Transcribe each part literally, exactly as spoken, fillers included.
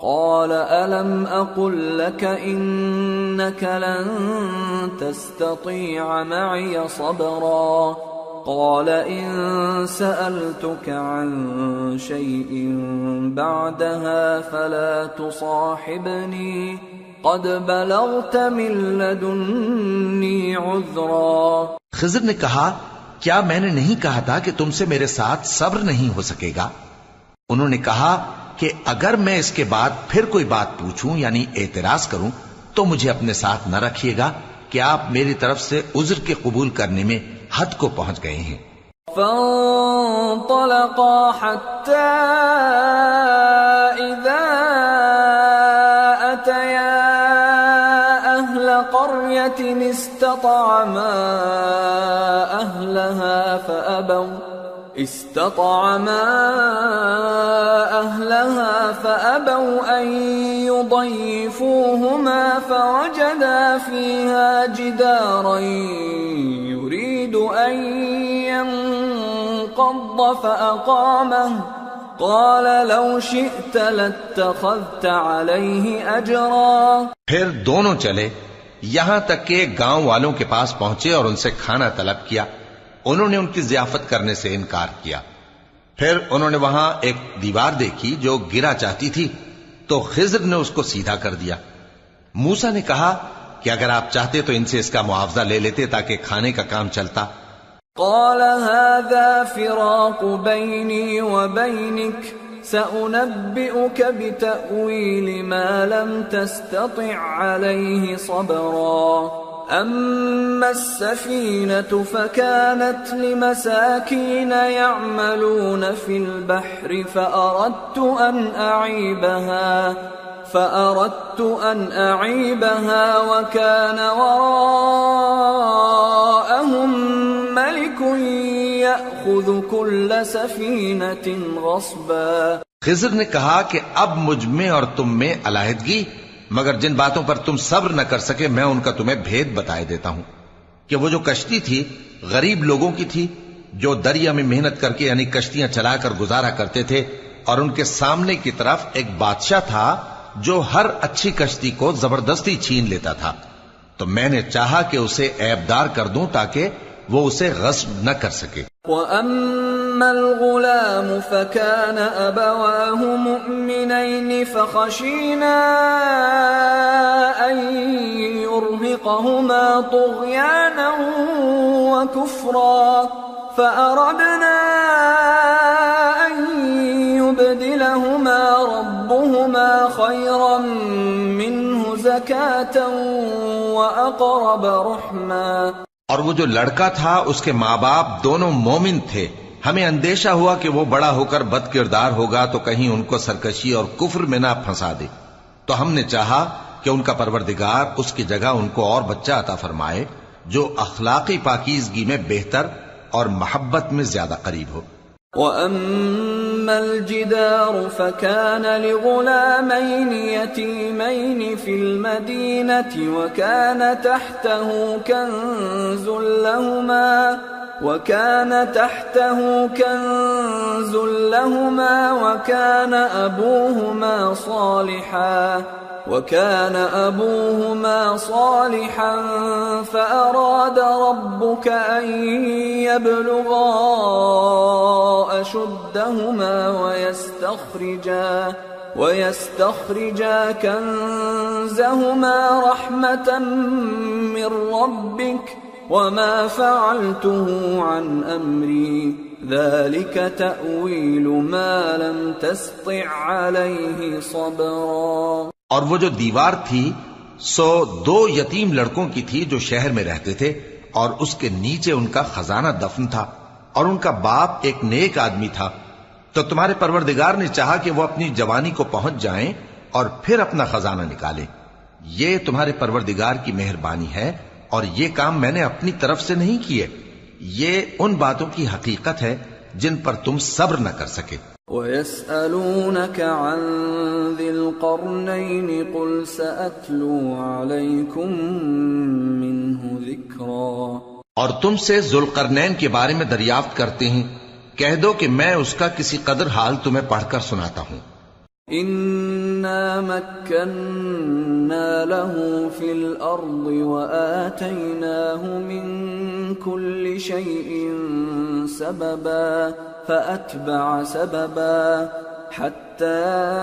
قال ألم أقل لك إنك لن تستطيع معي صبرا قال إن سألتك عن شيء بعدها فلا تصاحبني قد بلغت من لدني عذرا. خضر نے کہا کیا میں نے نہیں کہا تھا کہ تم سے میرے ساتھ صبر نہیں ہو سکے گا؟ انہوں نے کہا کہ اگر میں اس کے بعد پھر کوئی بات پوچھوں یعنی اعتراض کروں تو مجھے اپنے ساتھ نہ رکھیے گا کہ آپ میری طرف سے عذر کے قبول کرنے میں حد کو پہنچ گئے ہیں. فانطلقا حتى إذا أتيا أهل قرية استطعما أهلها فأبوا استطعما أهلها فأبوا أن يضيفوهما فوجدا فيها جدارا يريد أن ينقض فأقامه قال لو شئت لاتخذت عليه أجرا. پھر دونوں چلے یہاں تک کہ گاؤں والوں کے پاس پہنچے اور ان سے کھانا طلب کیا. انہوں نے ان کی ضیافت کرنے سے انکار کیا. پھر انہوں نے وہاں ایک دیوار دیکھی جو گرا چاہتی تھی تو خضر نے اس کو سیدھا کر دیا. موسیٰ نے کہا کہ اگر آپ چاہتے تو ان سے اس کا معاوضہ لے لیتے تاکہ کھانے کا کام چلتا. قال هذا فراق بيني وبينك سأنبئك بتأويل ما لم تستطع عليه صبرا. أما السفينة فكانت لمساكين يعملون في البحر فأردت أن أعيبها فأردت أن أعيبها وكان وراءهم ملك يأخذ كل سفينة غصبا. خضر نے کہا کہ اب مجھ میں اور تم میں علیحدگی مگر جن باتوں پر تم صبر نہ کر سکے میں ان کا تمہیں بھید بتائے دیتا ہوں کہ وہ جو کشتی تھی غریب لوگوں کی تھی جو دریا میں محنت کر کے یعنی کشتیاں چلا کر گزارا کرتے تھے اور ان کے سامنے کی طرف ایک بادشاہ تھا جو ہر اچھی کشتی کو زبردستی چھین لیتا تھا. تو میں نے چاہا کہ اسے عیبدار کر دوں تاکہ وہ اسے غصب نہ کر سکے. وَأَمَّا الْغُلَامُ فَكَانَ أَبَوَاهُ مُؤْمِنَيْنِ فَخَشِينَا أَن يُرْهِقَهُمَا طُغْيَانًا وَكُفْرًا فَأَرَدْنَا أَن يُبْدِلَهُمَا رَبُّهُمَا خَيْرًا مِّنْهُ زَكَاةً وَأَقْرَبَ رُحْمًا. اور وہ جو لڑکا تھا اس کے ماں باپ دونوں مومن تھے. ہمیں اندیشہ ہوا کہ وہ بڑا ہو کر بد کردار ہوگا تو کہیں ان کو سرکشی اور کفر میں نہ پھنسا دے. تو ہم نے چاہا کہ ان کا پروردگار اس کی جگہ ان کو اور بچہ عطا فرمائے جو اخلاقی پاکیزگی میں بہتر اور محبت میں زیادہ قریب ہو. وَأَمَّا الْجِدَارُ فَكَانَ لِغُلَامَيْنِ يَتِيمَيْنِ فِي الْمَدِينَةِ وَكَانَ تَحْتَهُ كَنْزٌ لَهُمَا وَكَانَ تَحْتَهُ كَنْزٌ لَهُمَا وَكَانَ أَبُوهُمَا صَالِحًا وَكَانَ أَبُوهُمَا صَالِحًا فَأَرَادَ رَبُّكَ أَن يَبْلُغَا أَشُدَّهُمَا وَيَسْتَخْرِجَا وَيَسْتَخْرِجَا كَنزَهُمَا رَحْمَةً مِّن رَّبِّكَ وَمَا فَعَلْتُهُ عَنْ أَمْرِي ذَلِكَ تَأْوِيلُ مَا لَمْ تَسْطِع عَلَيْهِ صَبْرًا. اور وہ جو دیوار تھی سو دو یتیم لڑکوں کی تھی جو شہر میں رہتے تھے اور اس کے نیچے ان کا خزانہ دفن تھا اور ان کا باپ ایک نیک آدمی تھا. تو تمہارے پروردگار نے چاہا کہ وہ اپنی جوانی کو پہنچ جائیں اور پھر اپنا خزانہ نکالیں. یہ تمہارے پروردگار کی مہربانی ہے اور یہ کام میں نے اپنی طرف سے نہیں کیے. یہ ان باتوں کی حقیقت ہے جن پر تم صبر نہ کر سکے. وَيَسْأَلُونَكَ عَنْ ذِي الْقَرْنَيْنِ قُلْ سَأَتْلُو عَلَيْكُمْ مِنْهُ ذِكْرًا. اور تم سے ذوالقرنین کے بارے میں دریافت کرتے ہیں کہہ دو کہ میں اس کا کسی قدر حال تمہیں پڑھ کر سناتا ہوں. إِنَّ إنا مكنا له في الأرض وآتيناه من كل شيء سببا فأتبع سببا حتى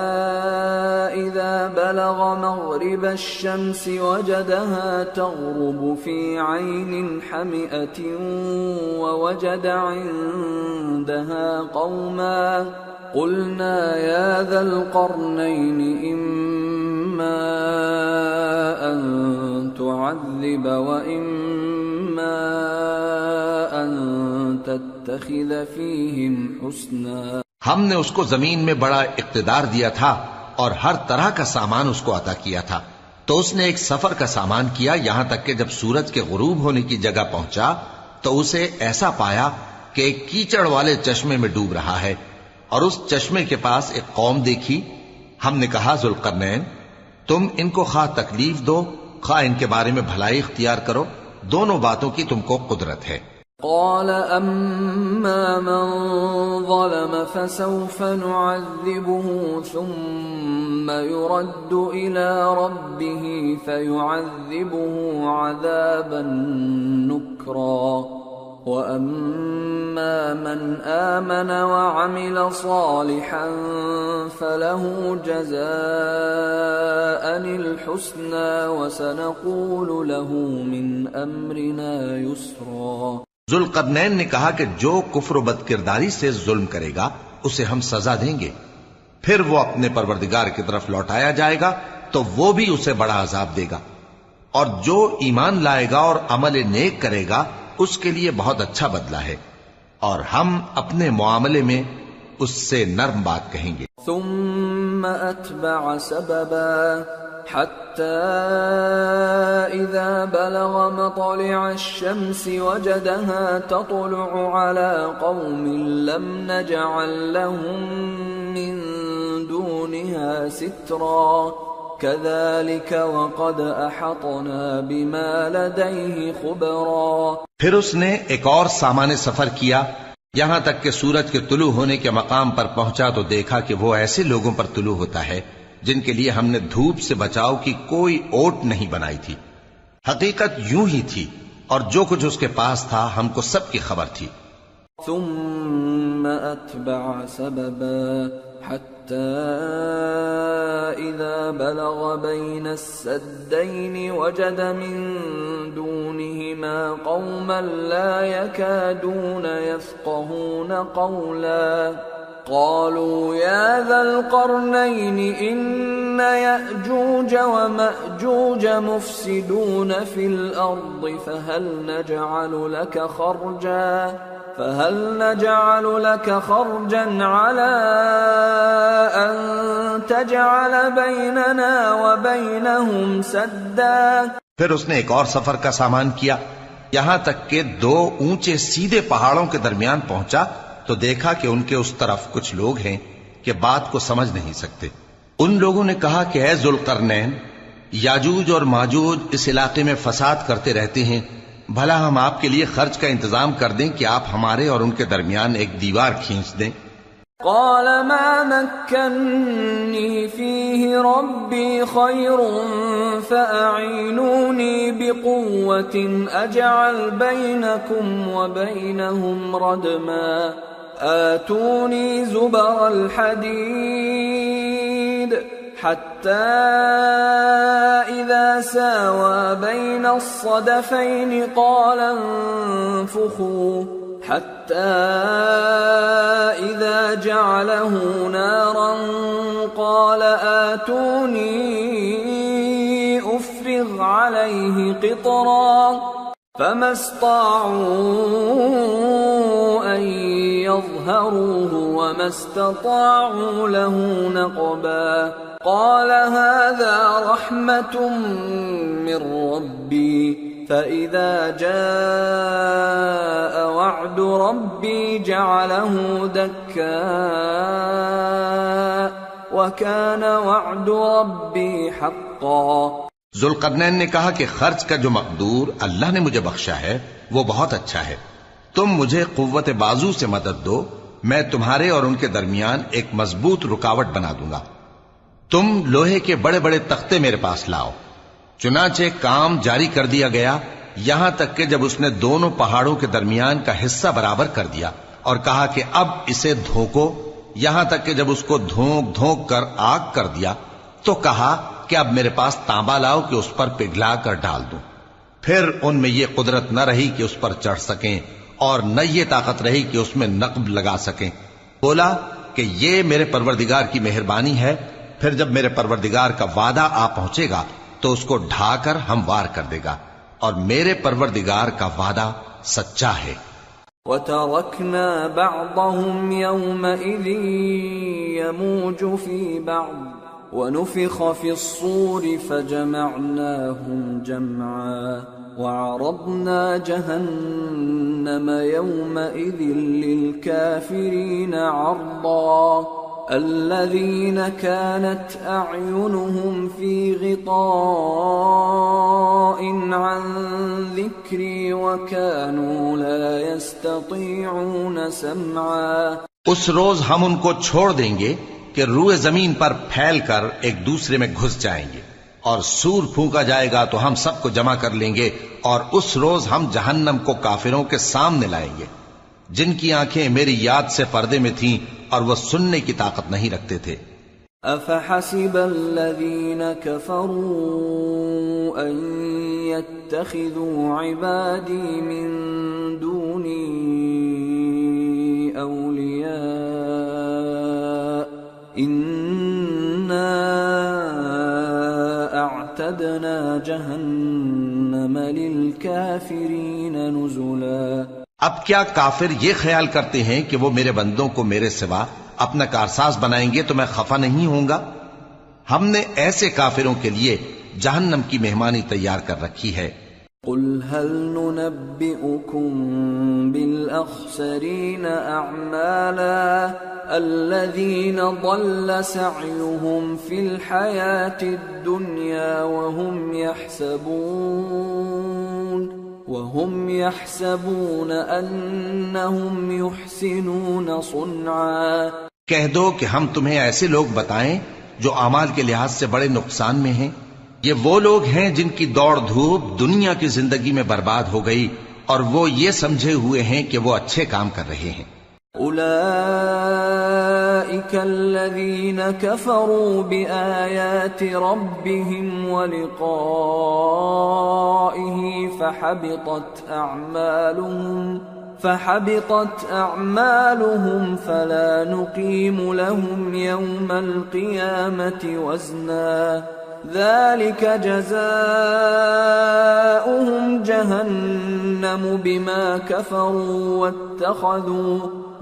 إذا بلغ مغرب الشمس وجدها تغرب في عين حمئة ووجد عندها قوما قلنا يا ذا القرنين إما أن تعذب وإما أن تتخذ فيهم حسنا. ہم نے اس کو زمین میں بڑا اقتدار دیا تھا اور ہر طرح کا سامان اس کو عطا کیا تھا، تو اس نے ایک سفر کا سامان کیا یہاں تک کہ جب سورج کے غروب ہونے کی جگہ پہنچا تو اسے ایسا پایا کہ ایک کیچڑ والے چشمے میں ڈوب رہا ہے، اور اس چشمے کے پاس ایک قوم دیکھی. ہم نے کہا ذوالقرنین تم ان کو خواہ تکلیف دو خواہ ان کے بارے میں بھلائی اختیار کرو، دونوں باتوں کی تم کو قدرت ہے. قال أما من ظلم فسوف نعذبه ثم يرد إلى ربه فيعذبه عذابا نكرا وأما من آمن وعمل صالحا فله جزاء الحسنى وسنقول له من أمرنا يسرا. ذوالقرنین نے کہا کہ جو کفر و بد کرداری سے ظلم کرے گا اسے ہم سزا دیں گے، پھر وہ اپنے پروردگار کی طرف لوٹایا جائے گا تو وہ بھی اسے بڑا عذاب دے گا، اور جو ایمان لائے گا اور عمل نیک کرے گا اس کے لیے بہت اچھا بدلہ ہے، اور ہم اپنے معاملے میں اس سے نرم بات کہیں گے. ثم اتبع سببا حتى إذا بلغ مطلع الشمس وجدها تطلع على قوم لم نجعل لهم من دونها سترا كذلك وقد أحطنا بما لديه خبرا. پھر اس نے ایک اور سامان سفر کیا یہاں تک کہ سورج کے طلوع ہونے کے مقام پر پہنچا تو دیکھا کہ وہ ایسے لوگوں پر طلوع ہوتا ہے جن کے لیے ہم نے دھوپ سے بچاؤ کی کوئی اوٹ نہیں بنائی تھی. حقیقت یوں ہی تھی اور جو کچھ اس کے پاس تھا ہم کو سب کی خبر تھی. ثم اتبع سببا حتى اذا بلغ بين السدين وجد من دونهما قوما لا يكادون يفقهون قولا قالوا يا ذا القرنين إن يأجوج ومأجوج مفسدون في الأرض فهل نجعل لك خرجا فهل نجعل لك خرجا على أن تجعل بيننا وبينهم سدا. پھر اس نے ایک اور سفر کا سامان کیا یہاں تک کہ دو اونچے سیدھے پہاڑوں کے درمیان پہنچا تو دیکھا کہ ان کے اس طرف کچھ لوگ ہیں کہ بات کو سمجھ نہیں سکتے. ان لوگوں نے کہا کہ اے ذوالقرنین یاجوج اور ماجوج اس علاقے میں فساد کرتے رہتے ہیں، بھلا ہم آپ کے لیے خرچ کا انتظام کر دیں کہ آپ ہمارے اور ان کے درمیان ایک دیوار کھینچ دیں. قال ما مكنني فيه ربي خير فأعينوني بقوة أجعل بينكم وبينهم ردما آتوني زبر الحديد حتى إذا ساوى بين الصدفين قال انفخوا حتى إذا جعله نارا قال آتوني أفرغ عليه قطرا فما استطاعوا أن يظهروه وما استطاعوا له نقبا. قال هذا رحمة من ربي فإذا جاء وعد ربي جعله دكا وكان وعد ربي حقا. ذوالقرنین نے کہا کہ خرچ کا جو مقدور اللہ نے مجھے بخشا ہے وہ بہت اچھا ہے، تم مجھے قوت بازو سے مدد دو، میں تمہارے اور ان کے درمیان ایک مضبوط رکاوٹ بنا دوں گا. تم لوہے کے بڑے بڑے تختے میرے پاس لاؤ۔ چنانچہ کام جاری کر دیا گیا، یہاں تک کہ جب اس نے دونوں پہاڑوں کے درمیان کا حصہ برابر کر دیا اور کہا کہ اب اسے دھوکو، یہاں تک کہ جب اس کو دھونک دھونک کر آگ کر دیا تو کہا کہ اب میرے پاس تانبا لاؤ کہ اس پر پگھلا کر ڈال دوں۔ پھر ان میں یہ قدرت نہ رہی کہ اس پر چڑھ سکیں اور نہ یہ طاقت رہی کہ اس میں نقب لگا سکیں۔ بولا کہ یہ میرے پروردگار کی مہربانی ہے، پھر جب میرے پروردگار کا وعدہ آ پہنچے گا تو اس کو ڈھا کر ہموار کر دے گا، اور میرے پروردگار کا وعدہ سچا ہے۔ وَتَرَكْنَا بَعْضَهُمْ يَوْمَئِذٍ يَمُوجُ فِي بَعْضٍ وَنُفِخَ فِي الصُّورِ فَجَمَعْنَاهُمْ جَمْعًا وَعَرَضْنَا جَهَنَّمَ يَوْمَئِذٍ لِلْكَافِرِينَ عَرْضًا الذين كانت أعينهم في غطاء عن ذكري وكانوا لا يستطيعون سمعا۔ اس روز ہم ان کو چھوڑ دیں گے کہ روئے زمین پر پھیل کر ایک دوسرے میں گھس جائیں گے، اور سور پھونکا جائے گا تو ہم سب کو جمع کر لیں گے، اور اس روز ہم جہنم کو کافروں کے سامنے لائیں گے جن کی آنکھیں میری یاد سے پردے میں تھیں اور وہ سننے کی طاقت نہیں رکھتے تھے۔ أَفَحَسِبَ الَّذِينَ كَفَرُوا أَن يَتَّخِذُوا عِبَادِي مِن دُونِي أَوْلِيَاءَ إِنَّا أَعْتَدْنَا جَهَنَّمَ لِلْكَافِرِينَ نُزُلًا۔ اب کیا کافر یہ خیال کرتے ہیں کہ وہ میرے بندوں کو میرے سوا اپنا کارساز بنائیں گے تو میں خفا نہیں ہوں گا؟ ہم نے ایسے کافروں کے لیے جہنم کی مہمانی تیار کر رکھی ہے۔ قل هل ننبئكم بالأخسرين أعمالا الذين ضل سعيهم في الحياة الدنيا وهم يحسبون وهم يحسبون أنهم يحسنون صنعا۔ کہہ دو کہ ہم تمہیں ایسے لوگ بتائیں جو اعمال کے لحاظ سے بڑے نقصان میں ہیں۔ یہ وہ لوگ ہیں جن کی دوڑ دھوپ دنیا کی زندگی میں برباد ہو گئی اور وہ یہ سمجھے ہوئے ہیں کہ وہ اچھے کام کر رہے ہیں۔ أولئك الذين كفروا بآيات ربهم ولقائه فحبطت أعمالهم فحبطت أعمالهم فلا نقيم لهم يوم القيامة وزنا ذلك جزاؤهم جهنم بما كفروا واتخذوا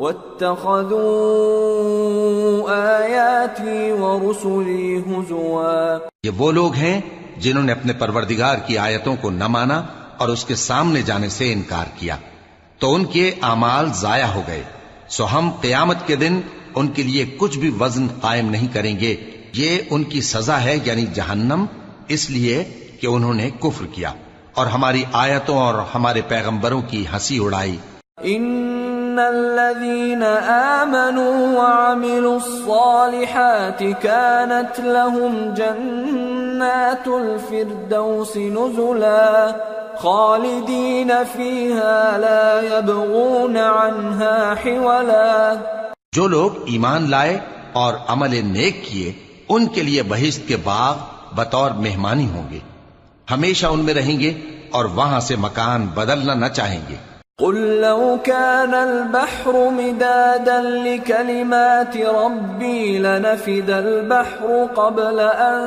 واتخذوا آياتي ورسلي هزوا۔ یہ وہ لوگ ہیں جنہوں نے اپنے پروردگار کی آیتوں کو نہ مانا اور اس کے سامنے جانے سے انکار کیا تو ان کے اعمال ضائع ہو گئے، سو ہم قیامت کے دن ان کے لیے کچھ بھی وزن قائم نہیں کریں گے۔ یہ ان کی سزا ہے یعنی جہنم، اس لیے کہ انہوں نے کفر کیا اور ہماری آیتوں اور ہمارے پیغمبروں کی ہنسی اڑائی۔ ان الذين آمنوا وعملوا الصالحات كانت لهم جنات الفردوس نزلا خالدين فيها لا يبغون عنها حولا۔ جو لوگ ایمان لائے اور عمل نیک کیے ان کے لیے بہشت کے باغ بطور مہمانی ہوں گے، ہمیشہ ان میں رہیں گے اور وہاں سے مکان بدلنا نہ چاہیں گے۔ قل لو كان البحر مدادا لكلمات ربي لنفد البحر قبل أن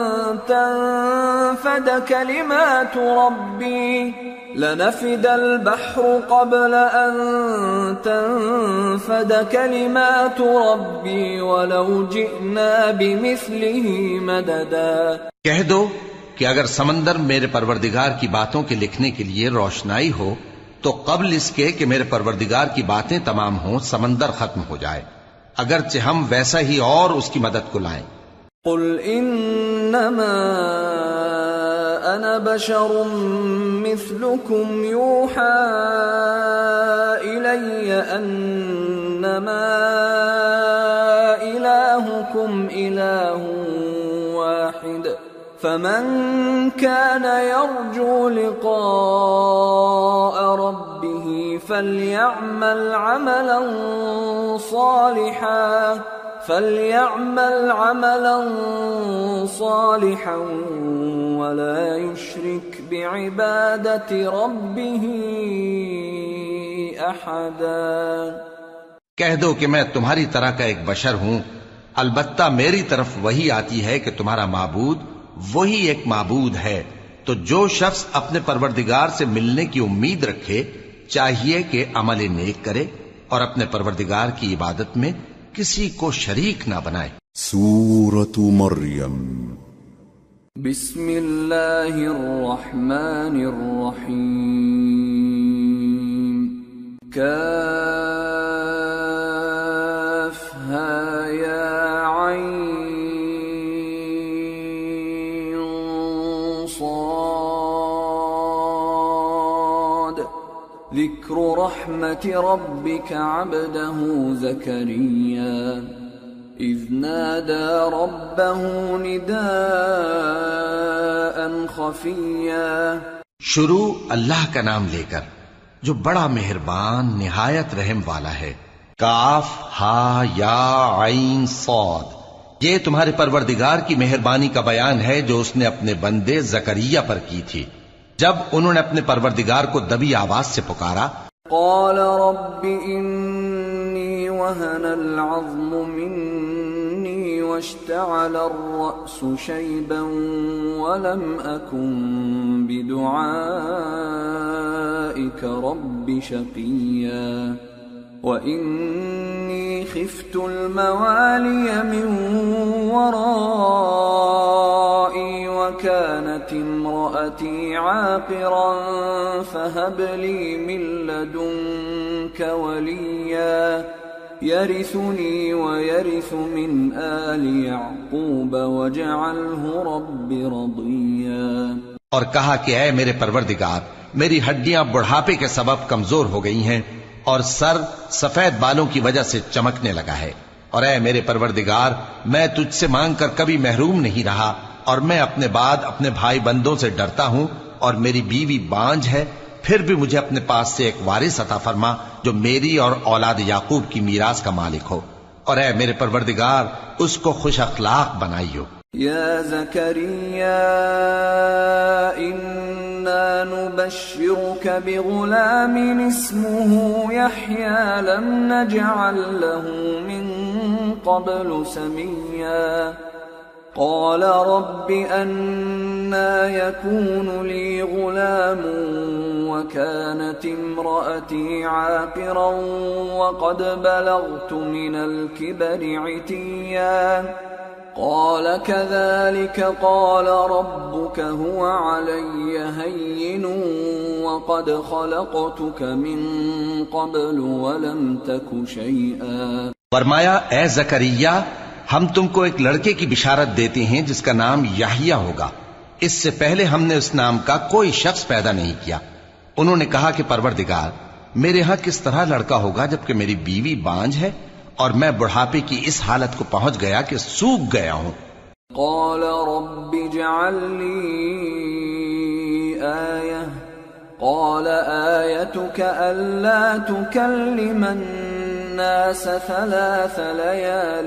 تنفد كلمات ربي لنفد البحر قبل أن تنفد كلمات ربي ولو جئنا بمثله مددا۔ کہہ دو کہ اگر سمندر میرے پروردگار کی باتوں کے لکھنے کے لیے روشنائی ہو تو قبل اس کے کہ میرے پروردگار کی باتیں تمام ہوں سمندر ختم ہو جائے، اگرچہ ہم ویسا ہی اور اس کی مدد کو لائیں۔ قل انما انا بشر مثلكم يوحى الي انما الهكم اله واحد فمن كان يرجو لقاء ربه فليعمل عملا صالحا فليعمل عملا صالحا ولا يشرك بعبادة ربه أحدا۔ کہہ دو کہ میں تمہاری طرح کا ایک بشر ہوں، البتہ میری طرف وہی آتی ہے کہ تمہارا معبود وہی ایک معبود ہے، تو جو شخص اپنے پروردگار سے ملنے کی امید رکھے چاہیے کہ عمل نیک کرے اور اپنے پروردگار کی عبادت میں کسی کو شریک نہ بنائے۔ سورة مریم۔ بسم اللہ الرحمن الرحیم۔ کافہا یا عین صاد۔ ذکر رحمت ربک عبدہ زکریا اذ نادى ربه نداء خفيا۔ شروع اللہ کا نام لے کر جو بڑا مہربان نہایت رحم والا ہے۔ کاف ہا یا عین صاد، یہ تمہارے پروردگار کی مہربانی کا بیان ہے جو اس نے اپنے بندے زکریا پر کی تھی جب انہوں نے اپنے پروردگار کو دبی آواز سے پکارا۔ قال رب انی وهن العظم مني واشتعل الرأس شيبا ولم أكن بدعائك رب شقيا وإني خفت الموالي من ورائي وكانت امرأتي عاقرا فهب لي من لدنك وليا يرثني ويرث من آل يعقوب واجعله رب رضيا۔ اور کہا کہ اے میرے پروردگار، میری ہڈیاں بڑھاپے کے سبب کمزور ہو گئی ہیں اور سر سفید بالوں کی وجہ سے چمکنے لگا ہے، اور اے میرے پروردگار، میں تجھ سے مانگ کر کبھی محروم نہیں رہا، اور میں اپنے بعد اپنے بھائی بندوں سے ڈرتا ہوں، اور میری بیوی بانجھ ہے، پھر بھی مجھے اپنے پاس سے ایک وارث عطا فرما جو میری اور اولاد یعقوب کی میراث کا مالک ہو، اور اے میرے پروردگار اس کو خوش اخلاق بنائیو۔ یا زکریا انا نبشرک بغلام اسمه یحیی لم نجعل له من قبل سمیا۔ قال رب أنا يكون لي غلام وكانت امرأتي عاقرا وقد بلغت من الكبر عتيا قال كذلك قال ربك هو علي هين وقد خلقتك من قبل ولم تك شيئا۔ فرمایا اے زکریا، ہم تم کو ایک لڑکے کی بشارت دیتے ہیں جس کا نام یحییٰ ہوگا، اس سے پہلے ہم نے اس نام کا کوئی شخص پیدا نہیں کیا۔ انہوں نے کہا کہ پروردگار، میرے ہاں کس طرح لڑکا ہوگا جبکہ میری بیوی بانجھ ہے اور میں بڑھاپے کی اس حالت کو پہنچ گیا کہ سوکھ گیا ہوں۔ قال رب اجعل لي آية قال آيتك ألا تكلم الناس ثلاث ليال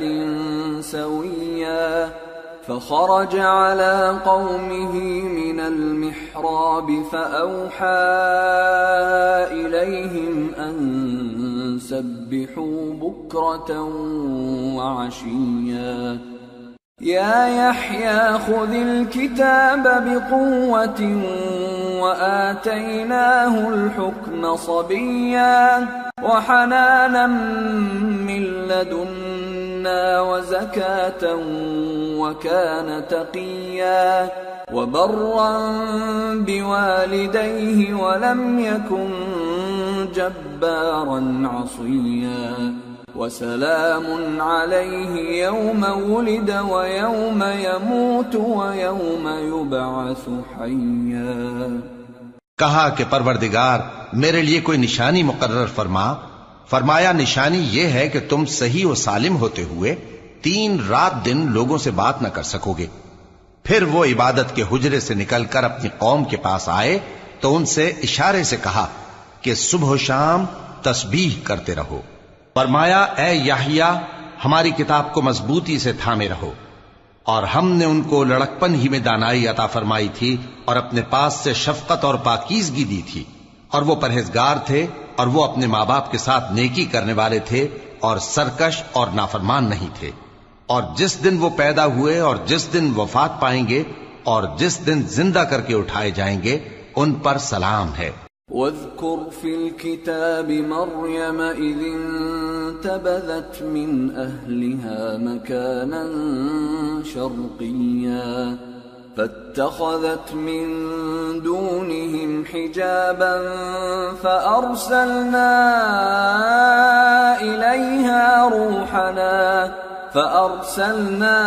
سويا فخرج على قومه من المحراب فأوحى إليهم أن سبحوا بكرة وعشيا يا يحيى خذ الكتاب بقوة وآتيناه الحكم صبيا وحنانا من لدنا وزكاة وكان تقيا وبرا بوالديه ولم يكن جبارا عصيا وسلام عليه يوم ولد ويوم يموت ويوم يبعث حيا۔ کہا کہ پروردگار میرے لیے کوئی نشانی مقرر فرما۔ فرمایا نشانی یہ ہے کہ تم صحیح و سالم ہوتے ہوئے تین رات دن لوگوں سے بات نہ کر سکو گے، پھر وہ عبادت کے حجرے سے نکل کر اپنی قوم کے پاس آئے تو ان سے اشارے سے کہا کہ صبح و شام تسبیح کرتے رہو۔ فرمایا اے یحییٰ ہماری کتاب کو مضبوطی سے تھامے رہو، اور ہم نے ان کو لڑکپن ہی میں دانائی عطا فرمائی تھی اور اپنے پاس سے شفقت اور پاکیزگی دی تھی، اور وہ پرہیزگار تھے اور وہ اپنے ماں باپ کے ساتھ نیکی کرنے والے تھے اور سرکش اور نافرمان نہیں تھے۔ اور جس دن وہ پیدا ہوئے اور جس دن وفات پائیں گے اور جس دن زندہ کر کے اٹھائے جائیں گے ان پر سلام ہے۔ واذكر في الكتاب مريم إذ انتبذت من أهلها مكانا شرقيا فاتخذت من دونهم حجابا فأرسلنا إليها روحنا فأرسلنا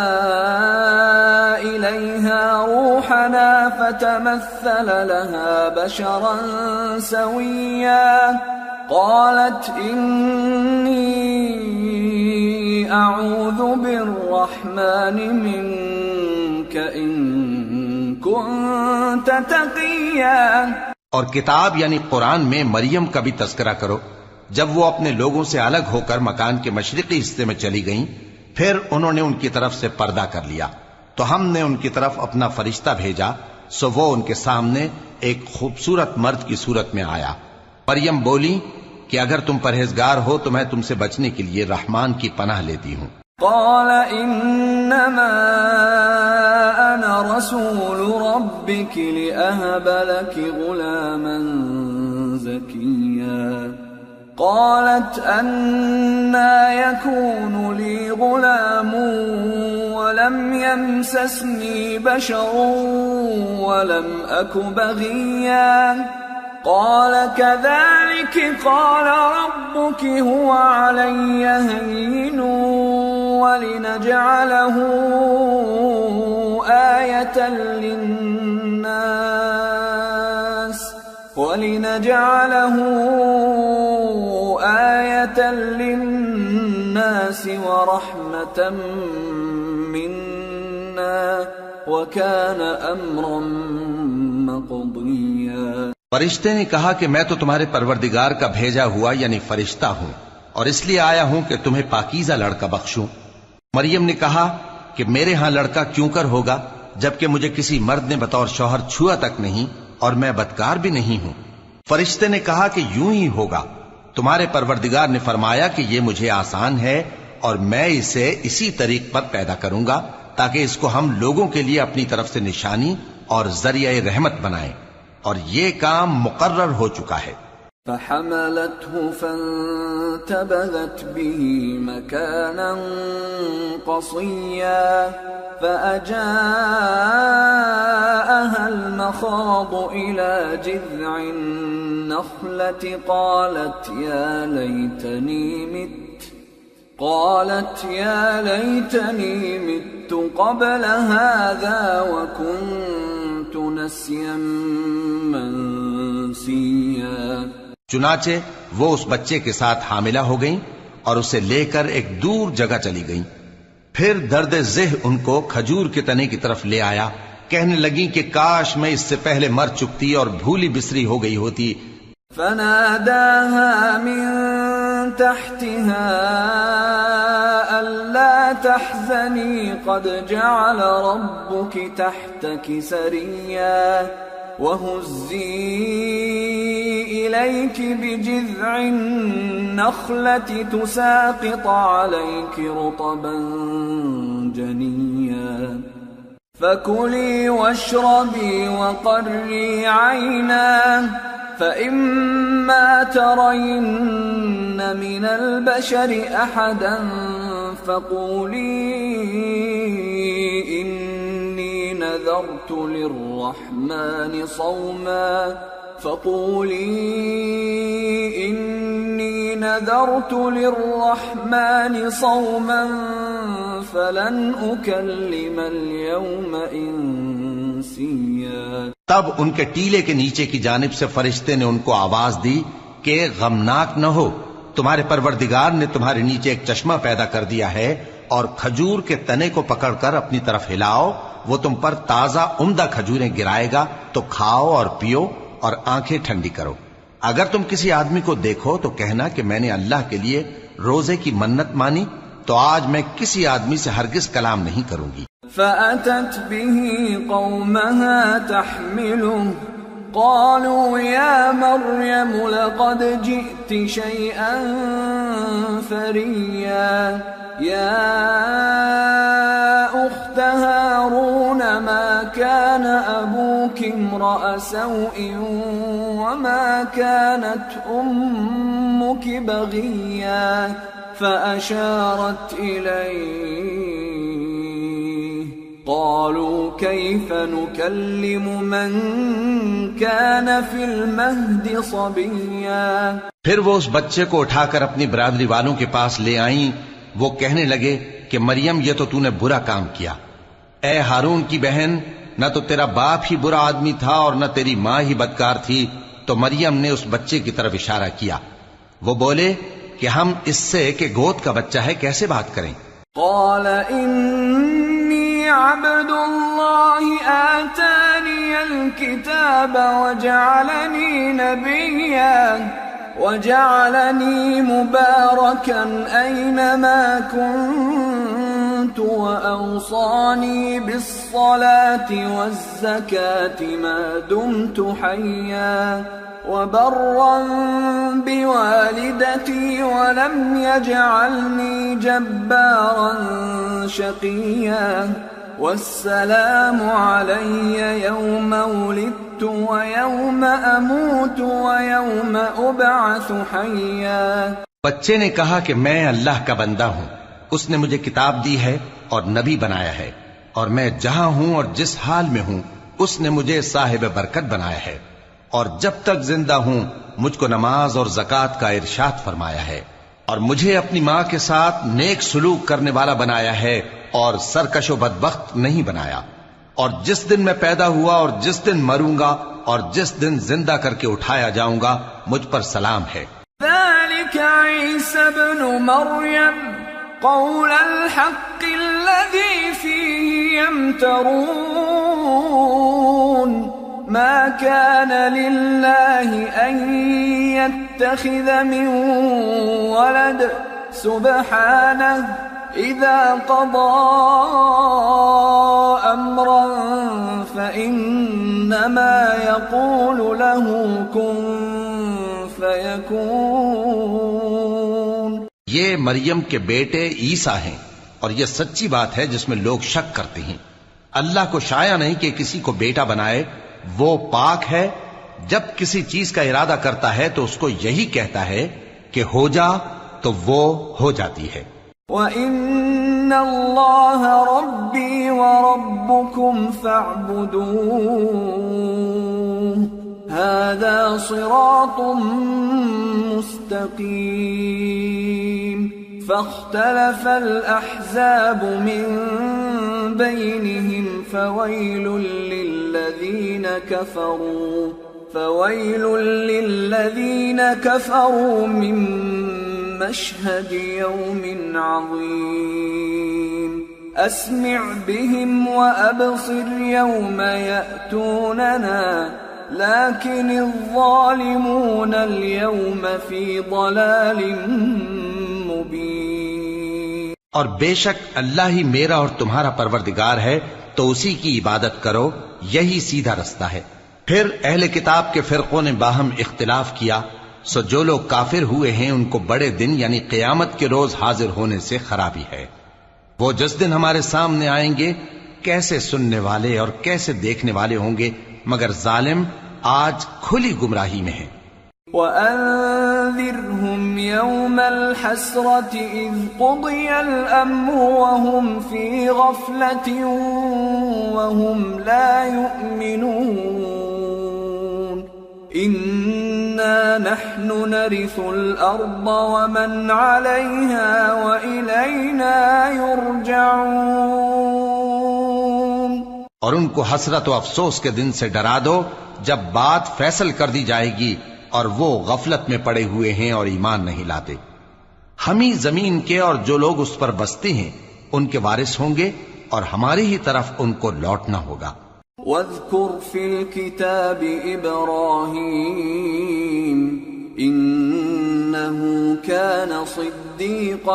إليها روحنا فتمثل لها بشرا سويا قالت إني أعوذ بالرحمن منك إن كنت تقيا۔ اور کتاب یعنی قرآن میں مریم کا بھی تذکرہ کرو جب وہ اپنے لوگوں سے الگ ہو کر مکان کے مشرقی حصے میں چلی گئیں، پھر انہوں نے ان کی طرف سے پردہ کر لیا تو ہم نے ان کی طرف اپنا فرشتہ بھیجا، سو وہ ان کے سامنے ایک خوبصورت مرد کی صورت میں آیا۔ مریم بولی کہ اگر تم پرہیزگار ہو تو میں تم سے بچنے کے لیے رحمان کی پناہ لیتی ہوں۔ قال انما انا رسول ربك لأهب لك غلاما زكيا قالت أنى يكون لي غلام ولم يمسسني بشر ولم أك بغيا قال كذلك قال ربك هو علي هين ولنجعله آية للناس ولنجعله آية للناس ورحمة منا وكان أمرا مقضيا۔ فرشتے نے کہا کہ میں تو تمہارے پروردگار کا بھیجا ہوا یعنی فرشتہ ہوں، اور اس لیے آیا ہوں کہ تمہیں پاکیزہ لڑکا بخشوں۔ مریم نے کہا کہ میرے ہاں لڑکا کیوں کر ہوگا جبکہ مجھے کسی مرد نے بطور شوہر چھوا تک نہیں اور میں بدکار بھی نہیں ہوں۔ فرشتے نے کہا کہ یوں ہی ہوگا، تمہارے پروردگار نے فرمایا کہ یہ مجھے آسان ہے اور میں اسے اسی طریق پر پیدا کروں گا تاکہ اس کو ہم لوگوں کے لیے اپنی طرف سے نشانی اور ذریعہ رحمت بنائیں، اور یہ کام مقرر ہو چکا ہے۔ فحملته فانتبذت به مكانا قصيا فأجاءها المخاض إلى جذع النخلة قالت يا ليتني مت قالت يا ليتني مت قبل هذا وكنت نسيا منسيا۔ چنانچہ وہ اس بچے کے ساتھ حاملہ ہو گئیں اور اسے لے کر ایک دور جگہ چلی گئیں۔ پھر درد ذہ ان کو کھجور کے تنے کی طرف لے آیا، کہنے لگیں کہ کاش میں اس سے پہلے مر چکتی اور بھولی بسری ہو گئی ہوتی۔ فناداها من تحتها ألا تحزني قد جعل ربك تحتك سريا وهزي إليك بجذع النخلة تساقط عليك رطبا جنيا فكلي واشربي وقري عينا فإما ترين من البشر أحدا فقولي إني نذرت للرحمن صوما فقولي إني نذرت للرحمن صوما فلن أكلم اليوم إنسيا۔ تب ان کے ٹیلے کے نیچے کی جانب سے فرشتے نے ان کو آواز دی کہ غمناک نہ ہو، تمہارے پروردگار نے تمہارے نیچے ایک چشمہ پیدا کر دیا ہے، اور کھجور کے تنے کو پکڑ کر اپنی طرف ہلاؤ وہ تم پر تازہ عمدہ کھجوریں گرائے گا تو کھاؤ اور پیو اور آنکھیں ٹھنڈی کرو۔ اگر تم کسی آدمی کو دیکھو تو کہنا کہ میں نے اللہ کے لیے روزے کی منت مانی، تو آج میں کسی آدمی سے ہرگز کلام نہیں کروں گی۔ فأتت به قومها تحمله قالوا يا مريم لقد جئت شيئا فريا يا أخت هارون ما كان أبوك امرأ سوء وما كانت أمك بغيا فأشارت إليه قالوا كيف نكلم من كان في المهد صبيا۔ پھر وہ اس بچے کو اٹھا کر اپنی برادری والوں کے پاس لے آئیں۔ وہ کہنے لگے کہ مریم یہ تو تو نے برا کام کیا، اے ہارون کی بہن، نہ تو تیرا باپ ہی برا آدمی تھا اور نہ تیری ماں ہی بدکار تھی۔ تو مریم نے اس بچے کی طرف اشارہ کیا۔ وہ بولے کہ ہم اس سے کہ گود کا بچہ ہے کیسے بات کریں؟ قال انی عبد اللہ آتانی الکتاب وجعلنی نبیا وجعلنی مبارکا اینما كنت وأوصانی بالصلاة والزکاة ما دمت حیا وبرا بوالدتي ولم يجعلني جبارا شقيا والسلام علي يوم ولدت ويوم أموت ويوم أبعث حيا۔ بچے نے کہا کہ میں اللہ کا بندہ ہوں، اس نے مجھے کتاب دی ہے اور نبی بنایا ہے، اور میں جہاں ہوں اور جس حال میں ہوں اس نے مجھے صاحب برکت بنایا ہے، اور جب تک زندہ ہوں مجھ کو نماز اور زکوٰۃ کا ارشاد فرمایا ہے، اور مجھے اپنی ماں کے ساتھ نیک سلوک کرنے والا بنایا ہے اور سرکش و بدبخت نہیں بنایا، اور جس دن میں پیدا ہوا اور جس دن مروں گا اور جس دن زندہ کر کے اٹھایا جاؤں گا مجھ پر سلام ہے۔ ذلك عيسى ابن مريم قول الحق الذي فيه يمترون ما كان لله أن يتخذ من ولد سبحانه إذا قضى أمرا فإنما يقول له كن فيكون۔ یہ مریم کے بیٹے عیسیٰ ہیں، اور یہ سچی بات ہے جس میں لوگ شک کرتے ہیں۔ اللہ کو شایع نہیں کہ کسی کو بیٹا بنائے، وہ پاک ہے، جب کسی چیز کا ارادہ کرتا ہے تو اس کو یہی کہتا ہے کہ ہو جا تو وہ ہو جاتی ہے۔ وَإِنَّ اللَّهَ رَبِّي وَرَبُّكُمْ فَاعْبُدُوهُ هَذَا صِرَاطٌ مُسْتَقِيمٌ۔ فاختلف الأحزاب من بينهم فويل للذين كفروا فويل للذين كفروا من مشهد يوم عظيم أسمع بهم وأبصر يوم يأتوننا لكن الظالمون اليوم في ضلال مبين۔ اور بے شک اللہ ہی میرا اور تمہارا پروردگار ہے، تو اسی کی عبادت کرو، یہی سیدھا رستہ ہے۔ پھر اہل کتاب کے فرقوں نے باہم اختلاف کیا، سو جو لوگ کافر ہوئے ہیں ان کو بڑے دن یعنی قیامت کے روز حاضر ہونے سے خرابی ہے۔ وہ جس دن ہمارے سامنے آئیں گے کیسے سننے والے اور کیسے دیکھنے والے ہوں گے، مگر ظالم آج کھلی گمراہی میں ہیں۔ وَأَنذِرْهُمْ يَوْمَ الْحَسْرَةِ إِذْ قُضِيَ الْأَمْرُ وَهُمْ فِي غَفْلَةٍ وَهُمْ لَا يُؤْمِنُونَ إِنَّا نَحْنُ نَرِثُ الْأَرْضَ وَمَنْ عَلَيْهَا وَإِلَيْنَا يُرْجَعُونَ۔ اور ان کو حسرت و افسوس کے دن سے ڈرا دو جب بات فیصل کر دی جائے گی اور وہ غفلت میں پڑے ہوئے ہیں اور ایمان نہیں لاتے۔ ہم ہی زمین کے اور جو لوگ اس پر بستے ہیں ان کے وارث ہوں گے، اور ہماری ہی طرف ان کو لوٹنا ہوگا۔ واذكر في الكتاب إبراهيم إنه كان صديقا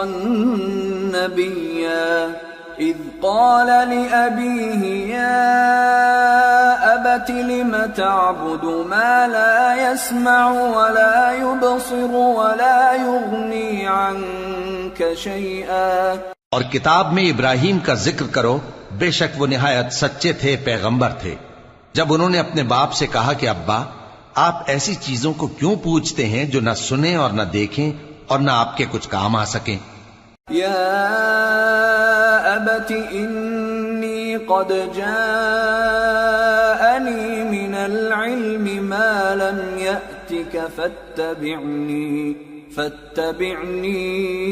نبيا إذ قال لأبيه يا أبت لم تعبد ما لا يسمع ولا يبصر ولا يغني عنك شيئا۔ اور کتاب میں ابراہیم کا ذکر کرو، بے شک وہ نہایت سچے تھے، پیغمبر تھے، جب انہوں نے اپنے باپ سے کہا کہ ابا آپ ایسی چیزوں کو کیوں پوچھتے ہیں جو نہ سنیں اور نہ دیکھیں اور نہ آپ کے کچھ کام آ سکیں۔ یا ابت انی قد جاءنی من العلم ما لم یأتک فاتبعنی فاتبعنی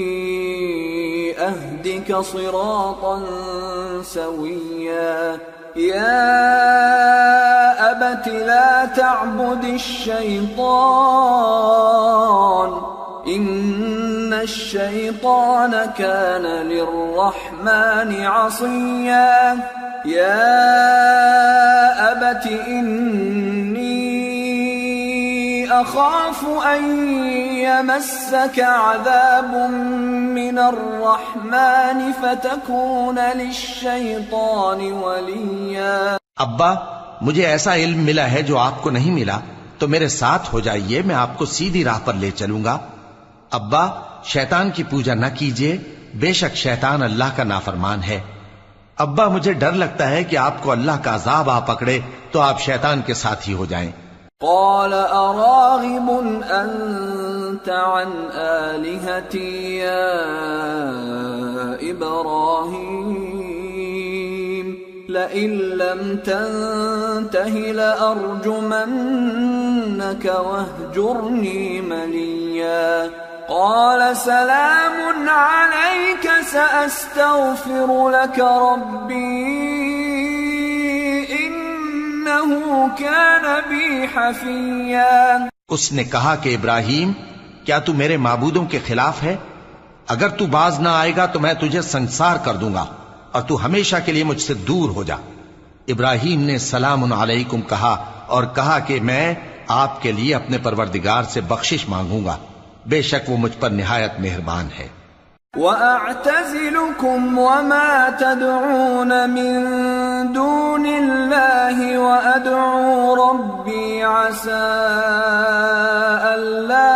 اہدک صراطا سویا۔ یا ابت لا تعبد الشیطان ان الشیطان كان للرحمن عصیا۔ یا ابت انی اخاف ان يمسك عذاب من الرحمن فتكون للشيطان وليا۔ ابا مجھے ایسا علم ملا ہے جو آپ کو نہیں ملا، تو میرے ساتھ ہو جائیے، میں آپ کو سیدھی راہ پر لے چلوں گا۔ ابا شیطان کی پوجا نہ کیجیے، بے شک شیطان اللہ کا نافرمان ہے۔ ابا مجھے ڈر لگتا ہے کہ آپ کو اللہ کا عذاب آ پکڑے تو آپ شیطان کے ساتھی ہو جائیں۔ قال اراغب انت عن آلهتي يا ابراهيم لئن لم تنته لأرجمنك واهجرني مليا۔ قال سلام عليك سأستغفر لك ربي إنه كان بي حفيا۔ اس نے کہا کہ ابراہیم کیا تو میرے معبودوں کے خلاف ہے؟ اگر تو باز نہ آئے گا تو میں تجھے سنسار کر دوں گا اور تو ہمیشہ کے لیے مجھ سے دور ہو جا۔ ابراہیم نے سلام علیکم کہا اور کہا کہ میں آپ کے لیے اپنے پروردگار سے بخشش مانگوں گا، بے شک وہ مجھ پر نہایت مہربان ہے۔ وَأَعْتَزِلُكُمْ وَمَا تَدْعُونَ مِن دُونِ اللَّهِ وَأَدْعُو رَبِّي عَسَىٰ أَلَّا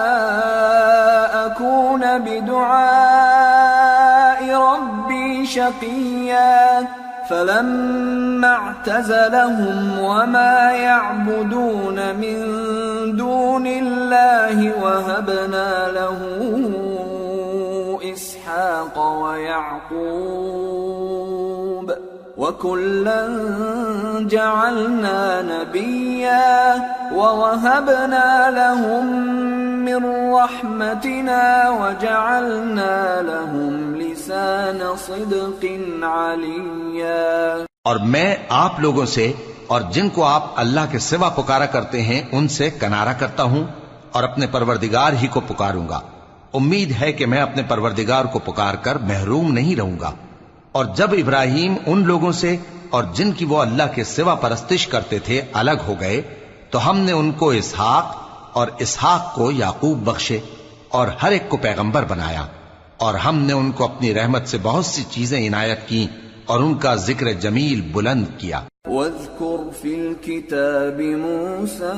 أَكُونَ بِدُعَاءِ رَبِّي شَقِيًّا۔ فَلَمَّا اعْتَزَلَهُمْ وَمَا يَعْبُدُونَ مِن دُونِ اللَّهِ وَهَبْنَا لَهُ اسحاق ويعقوب وكلا جعلنا نبيا ووهبنا لهم من رحمتنا وجعلنا لهم لسان صدق عليا۔ اور میں آپ لوگوں سے اور جن کو آپ اللہ کے سوا پکارا کرتے ہیں ان سے کنارہ کرتا ہوں اور اپنے پروردگار ہی کو پکاروں گا۔ امید ہے کہ میں اپنے پروردگار کو پکار کر محروم نہیں رہوں گا۔ اور جب ابراہیم ان لوگوں سے اور جن کی وہ اللہ کے سوا پرستش کرتے تھے الگ ہو گئے تو ہم نے ان کو اسحاق اور اسحاق کو یعقوب بخشے اور ہر ایک کو پیغمبر بنایا، اور ہم نے ان کو اپنی رحمت سے بہت سی چیزیں عنایت کی اور ان کا ذکر جمیل بلند کیا۔ واذكر في الكتاب موسى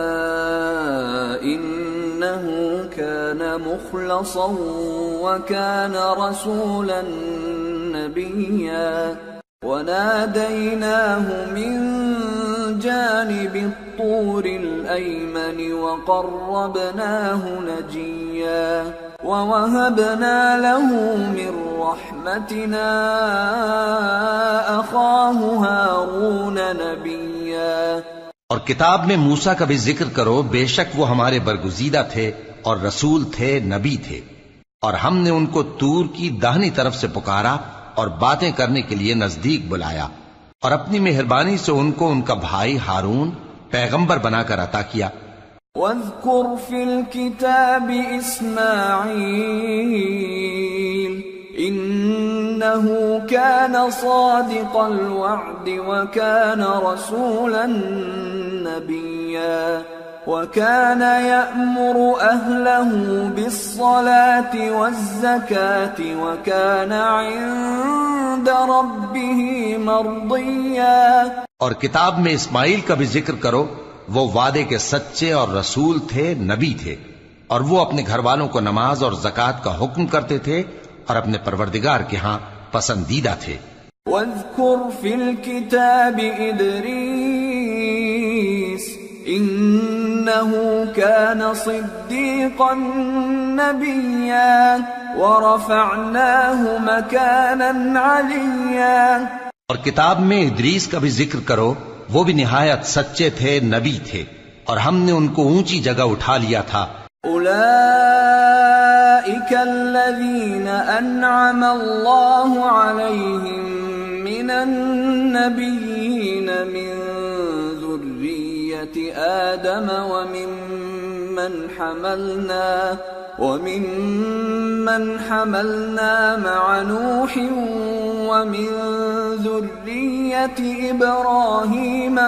إنه كان مخلصا وكان رسولا نبيا وناديناه من جانب الطور الأيمن وقربناه نجيا ووهبنا له من رحمتنا أخاه هارون نبيا۔ اور کتاب میں موسیٰ کا بھی ذکر کرو، بے شک وہ ہمارے برگزیدہ تھے اور رسول تھے، نبی تھے، اور ہم نے ان کو طور کی داہنی طرف سے پکارا اور باتیں کرنے کے لیے نزدیک بلایا، اور اپنی مہربانی سے ان کو ان کا بھائی ہارون پیغمبر بنا کر عطا کیا۔ واذكر في الكتاب إسماعيل إنه إنه كان صادق الوعد وكان رسولا نبيا وكان يأمر أهله بالصلاة والزكاة وكان عند ربه مرضيا. اور کتاب میں اسماعیل کا بھی ذکر کرو، وہ وعدے کے سچے اور رسول تھے، نبی تھے، اور وہ اپنے گھر والوں کو نماز اور زکوٰۃ کا حکم کرتے تھے اور اپنے پروردگار کے ہاں پسندیدہ تھے. وَاذْكُرْ فِي الْكِتَابِ إِدْرِيسَ إِنَّهُ كَانَ صِدِّيقًا نَبِيًّا وَرَفَعْنَاهُ مَكَانًا عَلِيًّا. اور کتاب میں ادریس کا بھی ذکر کرو، وہ بھی نہایت سچے تھے، نبی تھے، اور ہم نے ان کو اونچی جگہ اٹھا لیا تھا. أولئك الذين أنعم الله عليهم من النبيين من ذرية آدم وممن حملنا وممن حملنا مع نوح ومن ذرية إبراهيم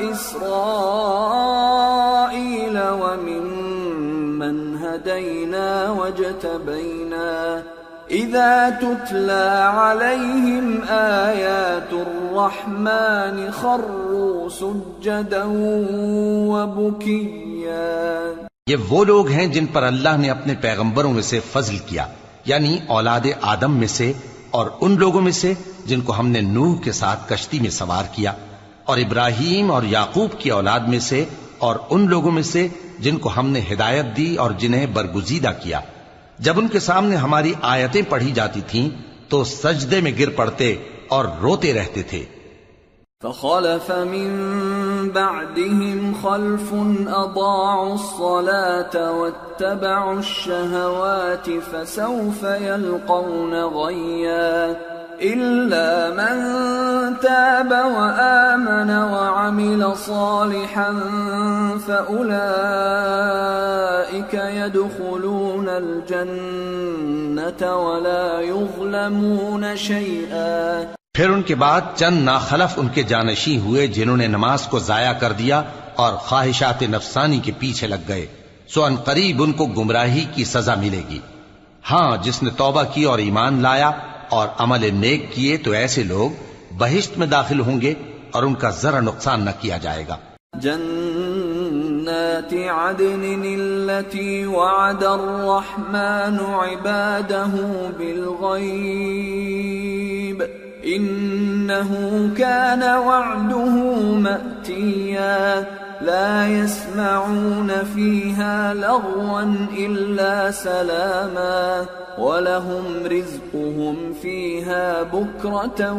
وإسرائيل ومن من هدينا واجتبينا إذا تتلى عليهم آيات الرحمن خروا سجدا وبكيا. یہ وہ لوگ ہیں جن پر اللہ نے اپنے پیغمبروں میں سے فضل کیا، یعنی اولاد آدم میں سے، اور ان لوگوں میں سے جن کو ہم نے نوح کے ساتھ کشتی میں سوار کیا، اور ابراہیم اور یعقوب کی اولاد میں سے، اور ان لوگوں میں سے جن کو ہم نے ہدایت دی اور جنہیں برگزیدہ کیا. جب ان کے سامنے ہماری آیتیں پڑھی جاتی تھیں تو سجدے میں گر پڑتے اور روتے رہتے تھے. فخلف من بعدهم خلف أضاعوا الصلاة واتبعوا الشهوات فسوف يلقون غيا إلا من تاب وآمن وعمل صالحا فأولئك يدخلون الجنة ولا يظلمون شيئا. پھر ان کے بعد چند ناخلف ان کے جانشین ہوئے جنہوں نے نماز کو ضائع کر دیا اور خواہشات نفسانی کے پیچھے لگ گئے، سو ان قریب ان کو گمراہی کی سزا ملے گی. ہاں، جس نے توبہ کی اور ایمان لایا اور عمل نیک کیے تو ایسے لوگ بہشت میں داخل ہوں گے اور ان کا ذرا نقصان نہ کیا جائے گا. جنات عدن التي وعد الرحمن عباده بالغيب إنه كان وعده مأتيا لا يسمعون فيها لغوا إلا سلاما ولهم رزقهم فيها بكرة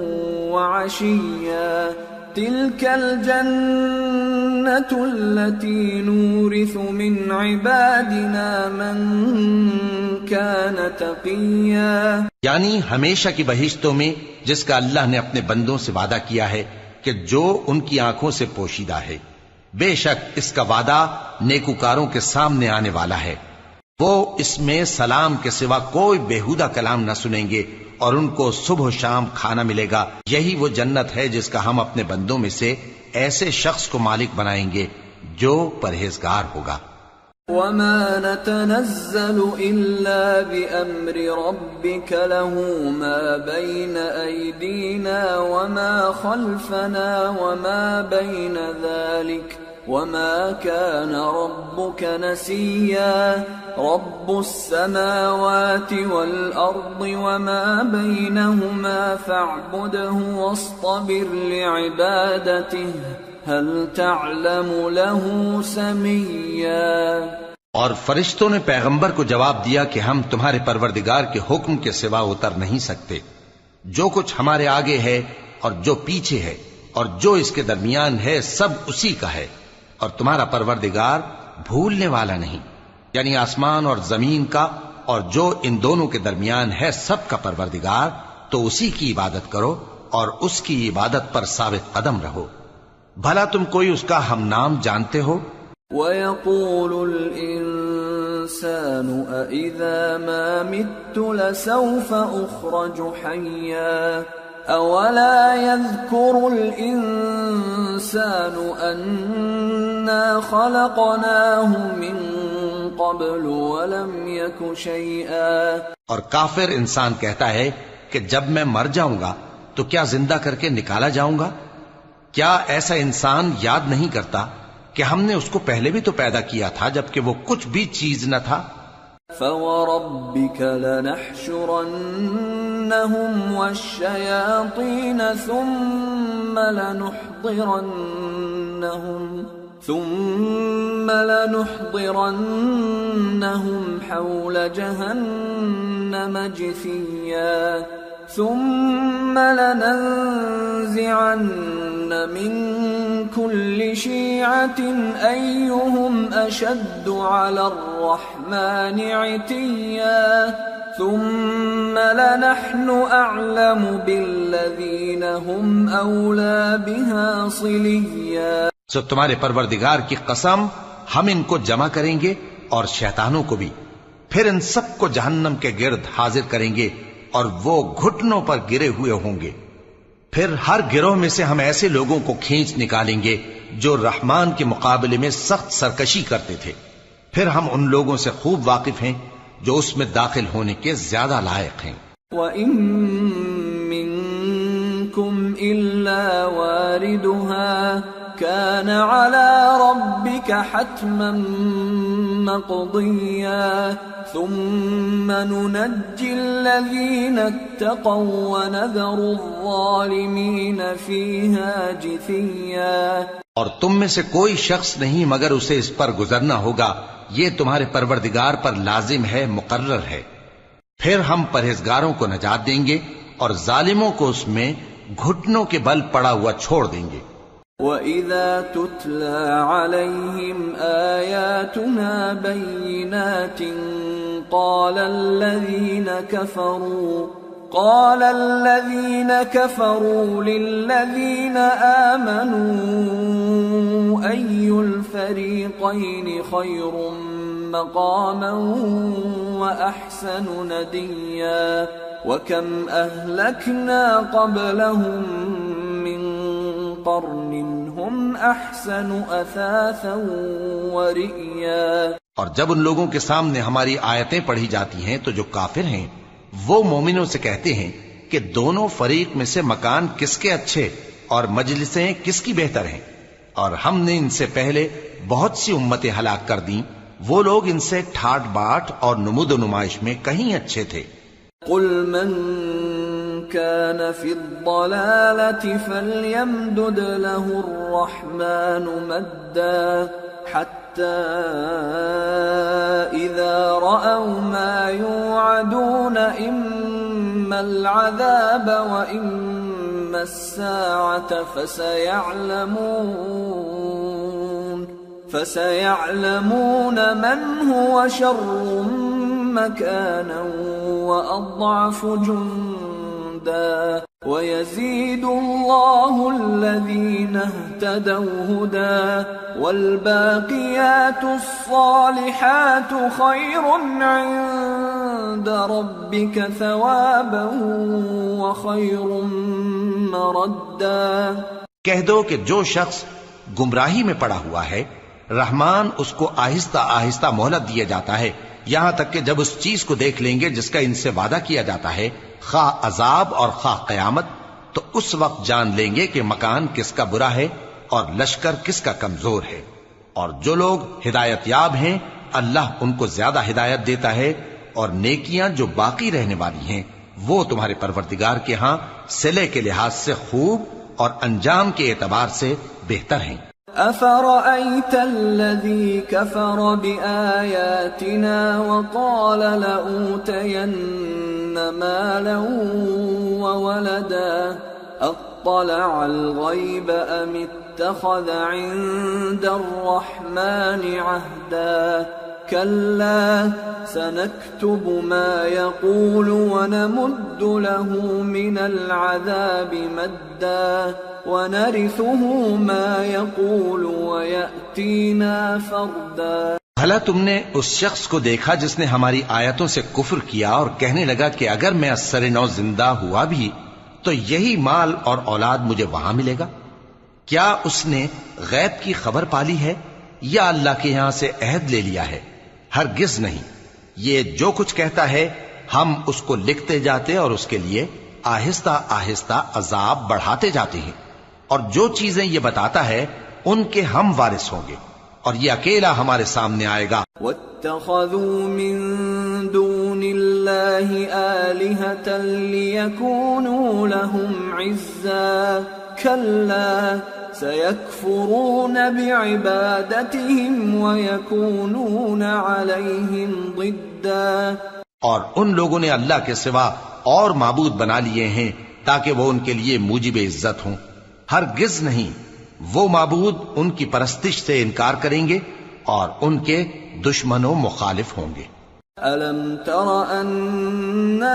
وعشيا تلك الجنة التي نورث من عبادنا من كان تقيا. یعنی ہمیشہ کی بہشتوں میں جس کا اللہ نے اپنے بندوں سے وعدہ کیا ہے کہ جو ان کی آنکھوں سے پوشیدہ ہے. بے شک اس کا وعدہ نیکوکاروں کے سامنے آنے والا ہے. وہ اس میں سلام کے سوا کوئی بےہودہ کلام نہ سنیں گے اور ان کو صبح و شام کھانا ملے گا. یہی وہ جنت ہے جس کا ہم اپنے بندوں میں سے ایسے شخص کو مالک بنائیں گے جو پرہیزگار ہوگا. وما نتنزل إلا بأمر ربك له ما بين أيدينا وما خلفنا وما بين ذلك وما كان ربك نسيا رب السماوات والأرض وما بينهما فاعبده واصطبر لعبادته هل تعلم له سميا. اور فرشتوں نے پیغمبر کو جواب دیا کہ ہم تمہارے پروردگار کے حکم کے سوا اتر نہیں سکتے. جو کچھ ہمارے آگے ہے اور جو پیچھے ہے اور جو اس کے درمیان ہے سب اسی کا ہے، اور تمہارا پروردگار بھولنے والا نہیں. یعنی آسمان اور زمین کا اور جو ان دونوں کے درمیان ہے سب کا پروردگار، تو اسی کی عبادت کرو اور اس کی عبادت پر ثابت قدم رہو. بھلا تم کوئی اس کا ہم نام جانتے ہو؟ وَيَقُولُ الْإِنسَانُ الإنسان أإذا ما مت لسوف أخرج حيا أولا يذكر الإنسان أنا خلقناه من قبل ولم يك شيئا. اور کافر انسان کہتا ہے کہ جب میں مر جاؤں گا تو کیا زندہ کر کے نکالا جاؤں گا؟ کیا ایسا انسان یاد نہیں کرتا کہ ہم نے اس کو پہلے بھی تو پیدا کیا تھا جبکہ وہ کچھ بھی چیز نہ تھا؟ فَوَرَبِّكَ لَنَحْشُرَنَّهُمْ وَالشَّيَاطِينَ ثُمَّ لَنُحْضِرَنَّهُمْ ثُمَّ لَنُحْضِرَنَّهُمْ حَوْلَ جَهَنَّمَ جِثِيًّا ثُمَّ لَنَنزِعَنَّ مِنْ كُلِّ شِيعَةٍ أَيُّهُمْ أَشَدُّ عَلَى الرَّحْمَنِ عِتِيًّا ثُمَّ لَنَحْنُ أَعْلَمُ بِالَّذِينَ هُمْ أَوْلَى بِهَا صِلِيًّا. سو تمہارے پروردگار کی قسم ہم ان کو جمع کریں گے اور شیطانوں کو بھی، پھر ان سب کو جہنم کے گرد حاضر کریں گے اور وہ گھٹنوں پر گرے ہوئے ہوں گے. پھر ہر گروہ میں سے ہم ایسے لوگوں کو کھینچ نکالیں گے جو رحمان کے مقابلے میں سخت سرکشی کرتے تھے. پھر ہم ان لوگوں سے خوب واقف ہیں جو اس میں داخل ہونے کے زیادہ لائق ہیں. وَإِن مِّنكُمْ إِلَّا وَارِدُهَا كَانَ عَلَى رَبِّكَ حَتْمًا مَّقْضِيًّا ثُمَّ نُنَجِّي الَّذِينَ اتَّقَوْا وَنَذَرُ الظَّالِمِينَ فِيهَا جِثِيًّا. اور تم میں سے کوئی شخص نہیں مگر اسے اس پر گزرنا ہوگا، یہ تمہارے پروردگار پر لازم ہے، مقرر ہے. پھر ہم پرہیزگاروں کو نجات دیں گے اور ظالموں کو اس میں گھٹنوں کے بل پڑا ہوا چھوڑ دیں گے. وَإِذَا تُتْلَى عَلَيْهِمْ آيَاتُنَا بَيِّنَاتٍ قَالَ الَّذِينَ كَفَرُوا قَالَ الَّذِينَ كَفَرُوا لِلَّذِينَ آمَنُوا أَيُّ الْفَرِيقَيْنِ خَيْرٌ مَّقَامًا وَأَحْسَنُ نَدِيًّا وَكَمْ أَهْلَكْنَا قَبْلَهُم مِّن قَرْنٍ هُمْ أَحْسَنُ أَثَاثًا وَرِئْيًا. اور جب ان لوگوں کے سامنے ہماری آیتیں پڑھی جاتی ہیں تو جو کافر ہیں وہ مومنوں سے کہتے ہیں کہ دونوں فریق میں سے مکان کس کے اچھے اور مجلسیں کس کی بہتر ہیں، اور ہم نے ان سے پہلے بہت سی امتیں ہلاک کر دیں، وہ لوگ ان سے ٹھاٹ باٹ اور نمود و نمائش میں کہیں اچھے تھے. قل من كان في الضلالة فليمدد له الرحمن مدا حتى إذا رأوا ما يوعدون إما العذاب وإما الساعة فسيعلمون فسيعلمون من هو شر مكانا وأضعف جندا ويزيد الله الذين اهتدوا هدى والباقيات الصالحات خير عند ربك ثوابا وخير مردا. کہہ دو کہ جو شخص گمراہی میں پڑا ہوا ہے رحمان اس کو آہستہ آہستہ مہلت دیا جاتا ہے، یہاں تک کہ جب اس چیز کو دیکھ لیں گے جس کا ان سے وعدہ کیا جاتا ہے، خواہ عذاب اور خواہ قیامت، تو اس وقت جان لیں گے کہ مکان کس کا برا ہے اور لشکر کس کا کمزور ہے. اور جو لوگ ہدایت یاب ہیں اللہ ان کو زیادہ ہدایت دیتا ہے، اور نیکیاں جو باقی رہنے والی ہیں وہ تمہارے پروردگار کے ہاں صلے کے لحاظ سے خوب اور انجام کے اعتبار سے بہتر ہیں. أفرأيت الذي كفر بآياتنا وقال لأوتين مالا وولدا أطلع الغيب أم اتخذ عند الرحمن عهدا كلا سنكتب ما يقول ونمد له من العذاب مدا ونرثه ما يقول ويأتينا فردا. بھلا تم نے اس شخص کو دیکھا جس نے ہماری آیتوں سے کفر کیا اور کہنے لگا کہ اگر میں اثر نو زندہ ہوا بھی تو یہی مال اور اولاد مجھے وہاں ملے گا؟ کیا اس نے غیب کی خبر پالی ہے یا اللہ کے یہاں سے عہد لے لیا ہے؟ ہرگز نہیں، یہ جو کچھ کہتا ہے ہم اس کو لکھتے جاتے اور اس کے لیے آہستہ آہستہ عذاب بڑھاتے جاتے ہیں، اور جو چیزیں یہ بتاتا ہے ان کے ہم وارث ہوں گے، اور یہ اکیلا ہمارے سامنے آئے گا۔ وَاتَّخَذُوا مِن دُونِ اللَّهِ آلِهَةً لِيَكُونُوا لَهُمْ عِزًّا كَلَّا سَيَكْفُرُونَ بِعِبَادَتِهِمْ وَيَكُونُونَ عَلَيْهِمْ ضِدًّا، اور ان لوگوں نے اللہ کے سوا اور معبود بنا لیے ہیں تاکہ وہ ان کے لیے موجب عزت ہوں۔ ہرگز نہیں، وہ معبود ان کی پرستش سے انکار کریں گے اور ان کے دشمن و مخالف ہوں گے۔ أَلَمْ تَرَ أَنَّا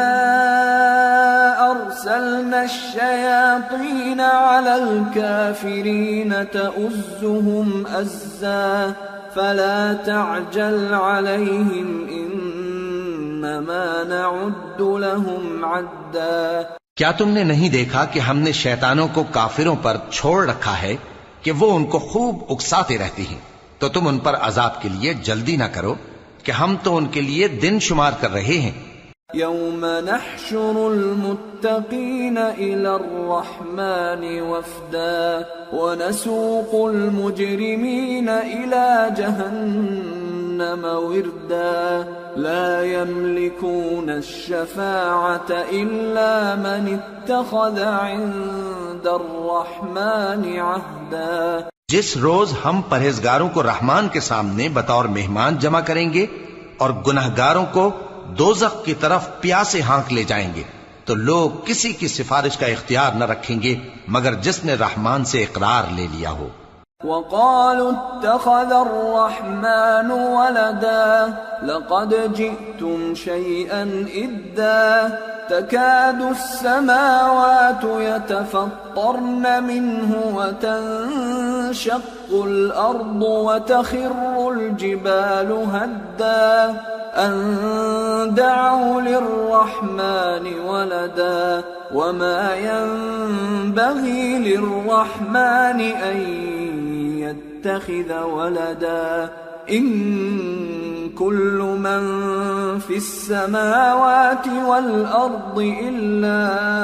أَرْسَلْنَا الشَّيَاطِينَ عَلَى الْكَافِرِينَ تَؤُزُّهُمْ أَزًّا فَلَا تَعْجَلْ عَلَيْهِمْ إِنَّمَا نَعُدُّ لَهُمْ عَدًّا۔ کیا تم نے نہیں دیکھا کہ ہم نے شیطانوں کو کافروں پر چھوڑ رکھا ہے کہ وہ ان کو خوب اکساتے رہتی ہیں، تو تم ان پر عذاب کے لیے جلدی نہ کرو کہ ہم تو ان کے لیے دن شمار کر رہے ہیں۔ يَوْمَ نَحْشُرُ الْمُتَّقِينَ إِلَى الرَّحْمَنِ وَفْدًا وَنَسُوقُ الْمُجْرِمِينَ إِلَى جَهَنَّمَ وِرْدًا لَا يَمْلِكُونَ الشَّفَاعَةَ إِلَّا مَنِ اتَّخَذَ عِندَ الرَّحْمَنِ عَهْدًا۔ جس روز ہم پرہیزگاروں کو رحمان کے سامنے بطور مہمان جمع کریں گے اور گناہگاروں کو دوزخ کی طرف پیاسے ہانک لے جائیں گے، تو لوگ کسی کی سفارش کا اختیار نہ رکھیں گے مگر جس نے رحمان سے اقرار لے لیا ہو۔ وَقَالُوا اتَّخَذَ الرَّحْمَنُ وَلَدًا لَقَدْ جِئْتُمْ شَيْئًا إِدًّا تَكَادُ السَّمَاوَاتُ يَتَفَطَّرْنَ مِنْهُ وَتَنشَقُّ الْأَرْضُ وَتَخِرُّ الْجِبَالُ هَدًّا أَن دَعَوْا لِلرَّحْمَنِ وَلَدًا وَمَا يَنبَغِي لِلرَّحْمَنِ أَن يَتَّخِذَ وَلَدًا إِن كُلُّ مَن فِي السَّمَاوَاتِ وَالْأَرْضِ إِلَّا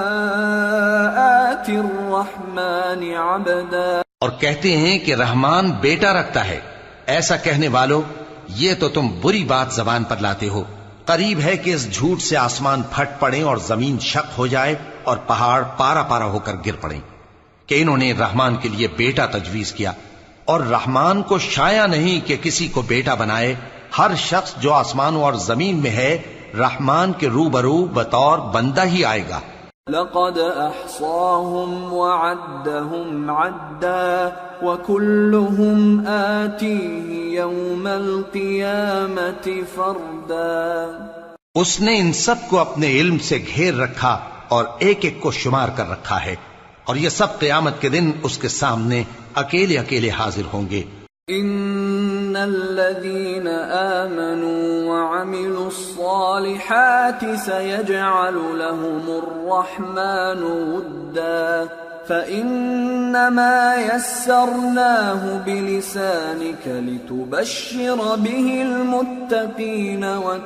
آتِي الرَّحْمَنِ عَبْدًا۔ اور کہتے ہیں کہ رحمان بیٹا رکھتا ہے۔ ایسا کہنے والو، یہ تو تم بری بات زبان پر لاتے ہو۔ قریب ہے کہ اس جھوٹ سے آسمان پھٹ پڑیں اور زمین شق ہو جائے اور پہاڑ پارا پارا ہو کر گر پڑیں کہ انہوں نے رحمان کے لیے بیٹا تجویز کیا، اور رحمان کو شایع نہیں کہ کسی کو بیٹا بنائے۔ ہر شخص جو آسمانوں اور زمین میں ہے رحمان کے روبرو بطور بندہ ہی آئے گا۔ لقد احصاهم وعدهم عدا وكلهم آتيه يوم القيامة فردا۔ اس نے ان سب کو اپنے علم سے گھیر رکھا اور ایک ایک کو شمار کر رکھا ہے، اور یہ سب قیامت کے دن اس کے سامنے اکیلے اکیلے حاضر ہوں گے۔ ان الذين آمنوا وعملوا الصالحات سيجعل لهم الرحمن ودا فإنما يسرناه بلسانك لتبشر به المتقين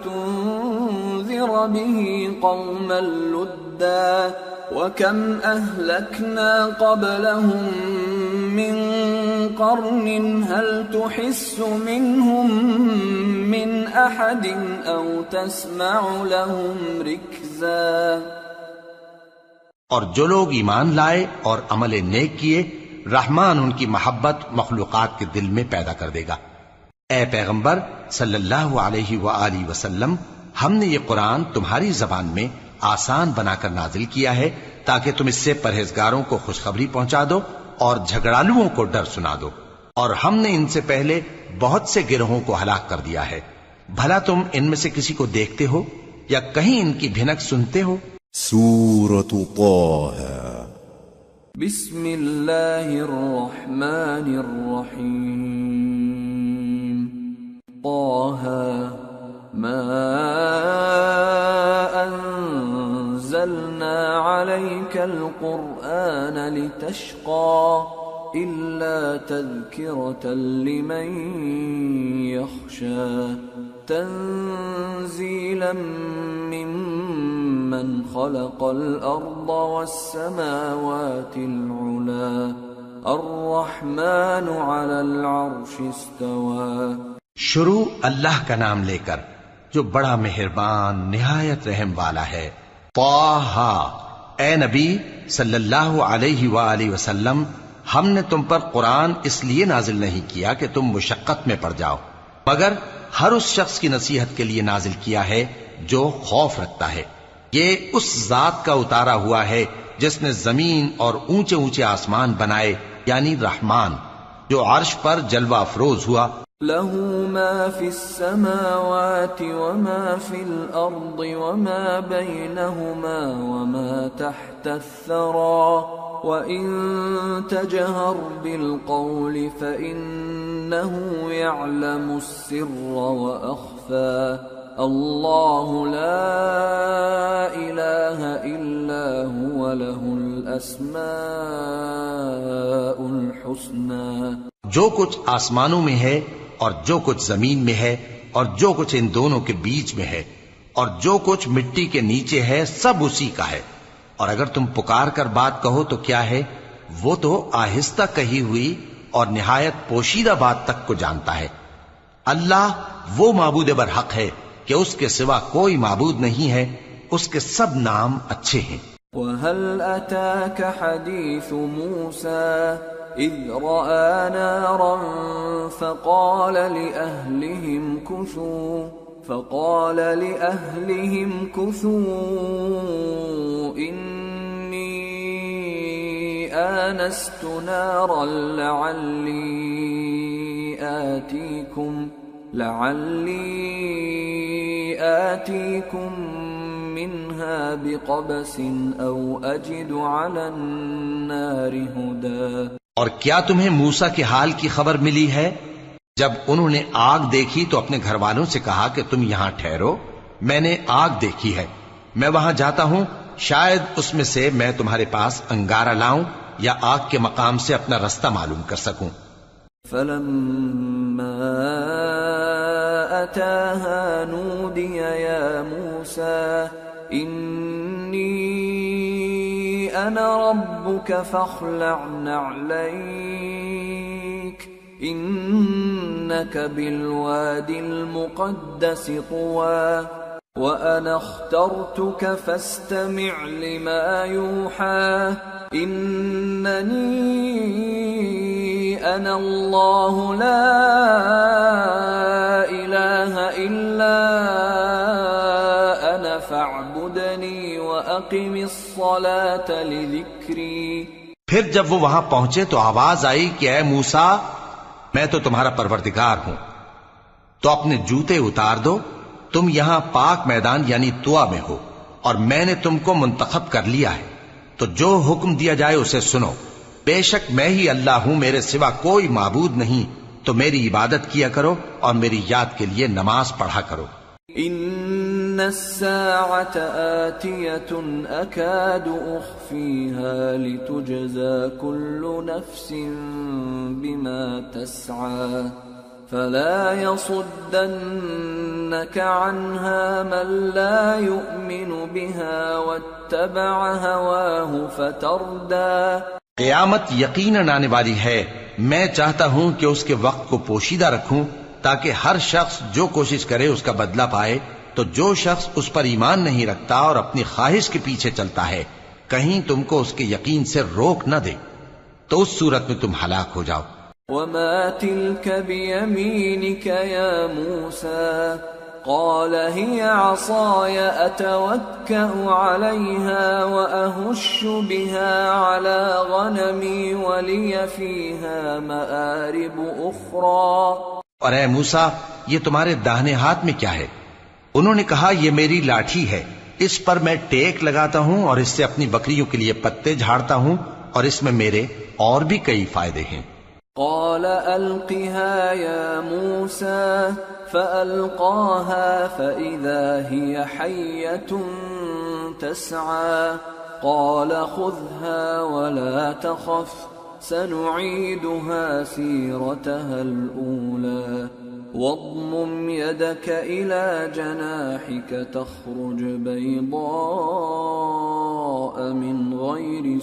وتنذر به قوما لدا وكم أهلكنا قبلهم من قرن هل تحس منهم من أحد أو تسمع لهم ركزا۔ اور جو لوگ ایمان لائے اور عمل نیک کیے، رحمان ان کی محبت مخلوقات کے دل میں پیدا کر دے گا۔ اے پیغمبر صلی اللہ علیہ وآلہ وسلم، ہم نے یہ قرآن تمہاری زبان میں آسان بنا کر نازل کیا ہے تاکہ تم اس سے پرہیزگاروں کو خوشخبری پہنچا دو اور جھگڑالوؤں کو ڈر سنا دو، اور ہم نے ان سے پہلے بہت سے گروہوں کو ہلاک کر دیا ہے۔ بھلا تم ان میں سے کسی کو دیکھتے ہو یا کہیں ان کی بھنک سنتے ہو؟ سورة طه بسم اللہ الرحمن الرحیم طه ما أنزلنا عليك القرآن لتشقى إلا تذكرة لمن يخشى تنزيلا ممن خلق الأرض والسماوات العلى الرحمن على العرش استوى. شروع اللہ کا نام لے کر جو بڑا مہربان نہایت رحم والا ہے. طٰہ، اے نبی صلی اللہ علیہ وآلہ وسلم، ہم نے تم پر قرآن اس لیے نازل نہیں کیا کہ تم مشقت میں پڑ جاؤ، مگر ہر اس شخص کی نصیحت کے لیے نازل کیا ہے جو خوف رکھتا ہے. یہ اس ذات کا اتارا ہوا ہے جس نے زمین اور اونچے اونچے آسمان بنائے، یعنی رحمان، جو عرش پر جلوہ افروز ہوا. له ما في السماوات وما في الأرض وما بينهما وما تحت الثرى وإن تجهر بالقول فإنه يعلم السر وأخفى الله لا إله إلا هو له الأسماء الحسنى. جو کچھ آسمانوں میں ہے اور جو کچھ زمین میں ہے اور جو کچھ ان دونوں کے بیچ میں ہے اور جو کچھ مٹی کے نیچے ہے، سب اسی کا ہے. اور اگر تم پکار کر بات کہو تو کیا ہے، وہ تو آہستہ کہی ہوئی اور نہایت پوشیدہ بات تک کو جانتا ہے. اللہ وہ معبود برحق ہے کہ اس کے سوا کوئی معبود نہیں ہے، اس کے سب نام اچھے ہیں. وَهَلْ أَتَاكَ حَدِيثُ مُوسَى إِذْ رَأَى نَارًا فَقَالَ لِأَهْلِهِمْ كُثُوا فَقَالَ لِأَهْلِهِمْ كُثُوا إِنِّي آنَسْتُ نَارًا لَعَلِّي آتِيكُمْ لَعَلِّي آتِيكُمْ منها بقبس او اجد على النار هدى. اور کیا تمہیں موسیٰ کے حال کی خبر ملی ہے؟ جب انہوں نے آگ دیکھی تو اپنے گھر والوں سے کہا کہ تم یہاں ٹھہرو، میں نے آگ دیکھی ہے، میں وہاں جاتا ہوں، شاید اس میں سے میں تمہارے پاس انگارہ لاؤں یا آگ کے مقام سے اپنا رستہ معلوم کر سکوں. فلما أتاها نودي يا موسى إني أنا ربك فاخلع نعليك إنك بالواد المقدس طوى وأنا اخترتك فاستمع لما يوحى إنني أنا الله لا إله إلا أنا فاعبدني وأقم الصلاة لذكري. پھر جب وہ وہاں پہنچے تو آواز آئی کہ اے موسیٰ، میں تو تمہارا پروردگار ہوں، تو اپنے جوتے اتار دو، تم یہاں پاک میدان یعنی طوا میں ہو اور میں نے تم کو منتخب کر لیا ہے، تو جو حکم دیا جائے اسے سنو. بے شک میں ہی اللہ ہوں، میرے سوا کوئی معبود نہیں، تو میری عبادت کیا کرو اور میری یاد کے لیے نماز پڑھا کرو. ان الساعة آتية اكاد اخفيها لتجزى كل نفس بما تسعى فلا يصدنك عنها من لا يؤمن بها واتبع هواه فتردى. قیامت یقیناً آنے والی ہے، میں چاہتا ہوں کہ اس کے وقت کو پوشیدہ رکھوں تاکہ ہر شخص جو کوشش کرے اس کا بدلہ پائے. تو جو شخص اس پر ایمان نہیں رکھتا اور اپنی خواہش کے پیچھے چلتا ہے، کہیں تم کو اس کے یقین سے روک نہ دے، تو اس صورت میں تم ہلاک ہو جاؤ. وما تلك بيمينك يا موسى قال هي عصاي أتوكأ عليها وأهش بها على غنمي ولي فيها مآرب أخرى. اور اے موسیٰ، یہ تمہارے داہنے ہاتھ میں کیا ہے؟ انہوں نے کہا یہ میری لاٹھی ہے، اس پر میں ٹیک لگاتا ہوں اور اس سے اپنی بکریوں کے لیے پتے جھاڑتا ہوں اور اس میں میرے اور بھی کئی فائدے ہیں. قال ألقها يا موسى فألقاها فإذا هي حية تسعى قال خذها ولا تخف سنعيدها سيرتها الأولى واضمم يدك إلى جناحك تخرج بيضاء من غير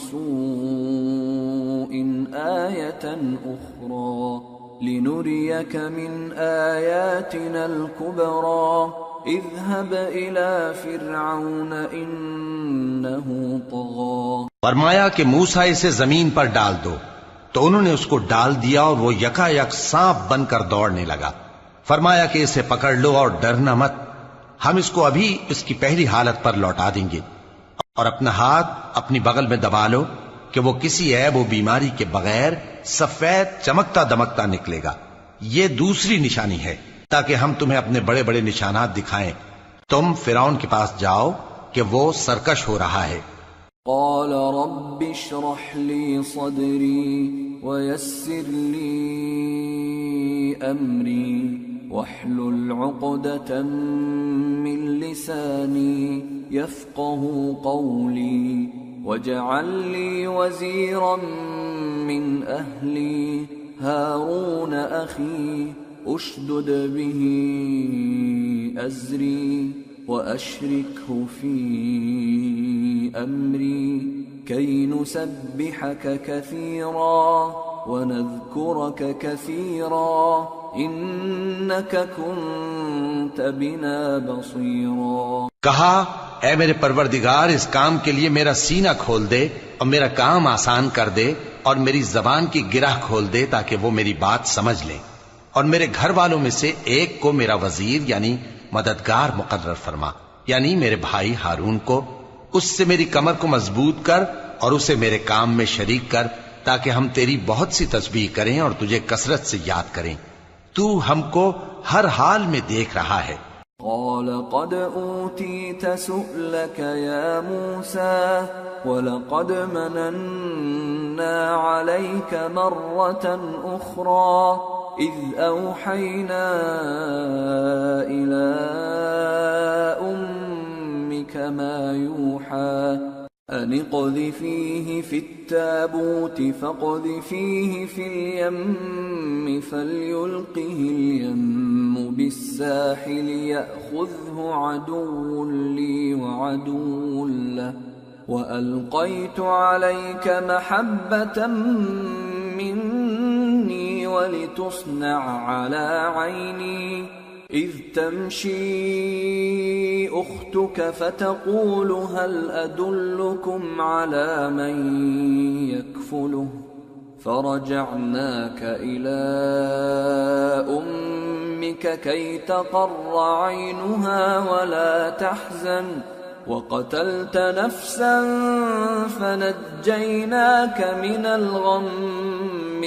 سوء آية أخرى لنريك من آياتنا الكبرى اذهب إلى فرعون إنه طغى. فرمایا کہ موسیٰ اسے زمین پر ڈال دو، تو انہوں نے اس کو ڈال دیا اور وہ یکا یک سانپ بن کر دوڑنے لگا۔ فرمایا کہ اسے پکڑ لو اور ڈرنا مت، ہم اس کو ابھی اس کی پہلی حالت پر لوٹا دیں گے، اور اپنا ہاتھ اپنی بغل میں دبا لو کہ وہ کسی عیب و بیماری کے بغیر سفید چمکتا دمکتا نکلے گا۔ یہ دوسری نشانی ہے تاکہ ہم تمہیں اپنے بڑے بڑے نشانات دکھائیں۔ تم فرعون کے پاس جاؤ کہ وہ سرکش ہو رہا ہے۔ قال رب اشرح لي صدري ويسر لي أمري واحلل عقدة من لساني يفقه قولي واجعل لي وزيرا من أهلي هارون أخي اشدد به أزري وأشركه في أمري كي نسبحك كثيرا ونذكرك كثيرا إنك كنت بنا بصيرا۔ کہا اے میرے پروردگار اس کام کے لیے میرا سینہ کھول دے اور میرا کام آسان کر دے اور میری زبان کی گرہ کھول دے تاکہ وہ میری بات سمجھ لیں، اور میرے گھر والوں میں سے ایک کو میرا وزیر یعنی مددگار مقرر فرما، یعنی میرے بھائی ہارون کو۔ اس سے میری کمر کو مضبوط کر اور اسے میرے کام میں شریک کر تاکہ ہم تیری بہت سی تسبیح کریں اور تجھے کثرت سے یاد کریں، تو ہم کو ہر حال میں دیکھ رہا ہے۔ قال قد أوتيت سؤلك يا موسى ولقد مننا عليك مرة أخرى إذ أوحينا إلى أمك ما يوحى أن اقذفيه في التابوت فاقذفيه في اليم فليلقه اليم بالساحل يأخذه عدو لي وعدو له وألقيت عليك محبة مني ولتصنع على عيني إذ تمشي أختك فتقول هل أدلكم على من يكفله فرجعناك إلى أمك كي تقر عينها ولا تحزن وقتلت نفسا فنجيناك من الغم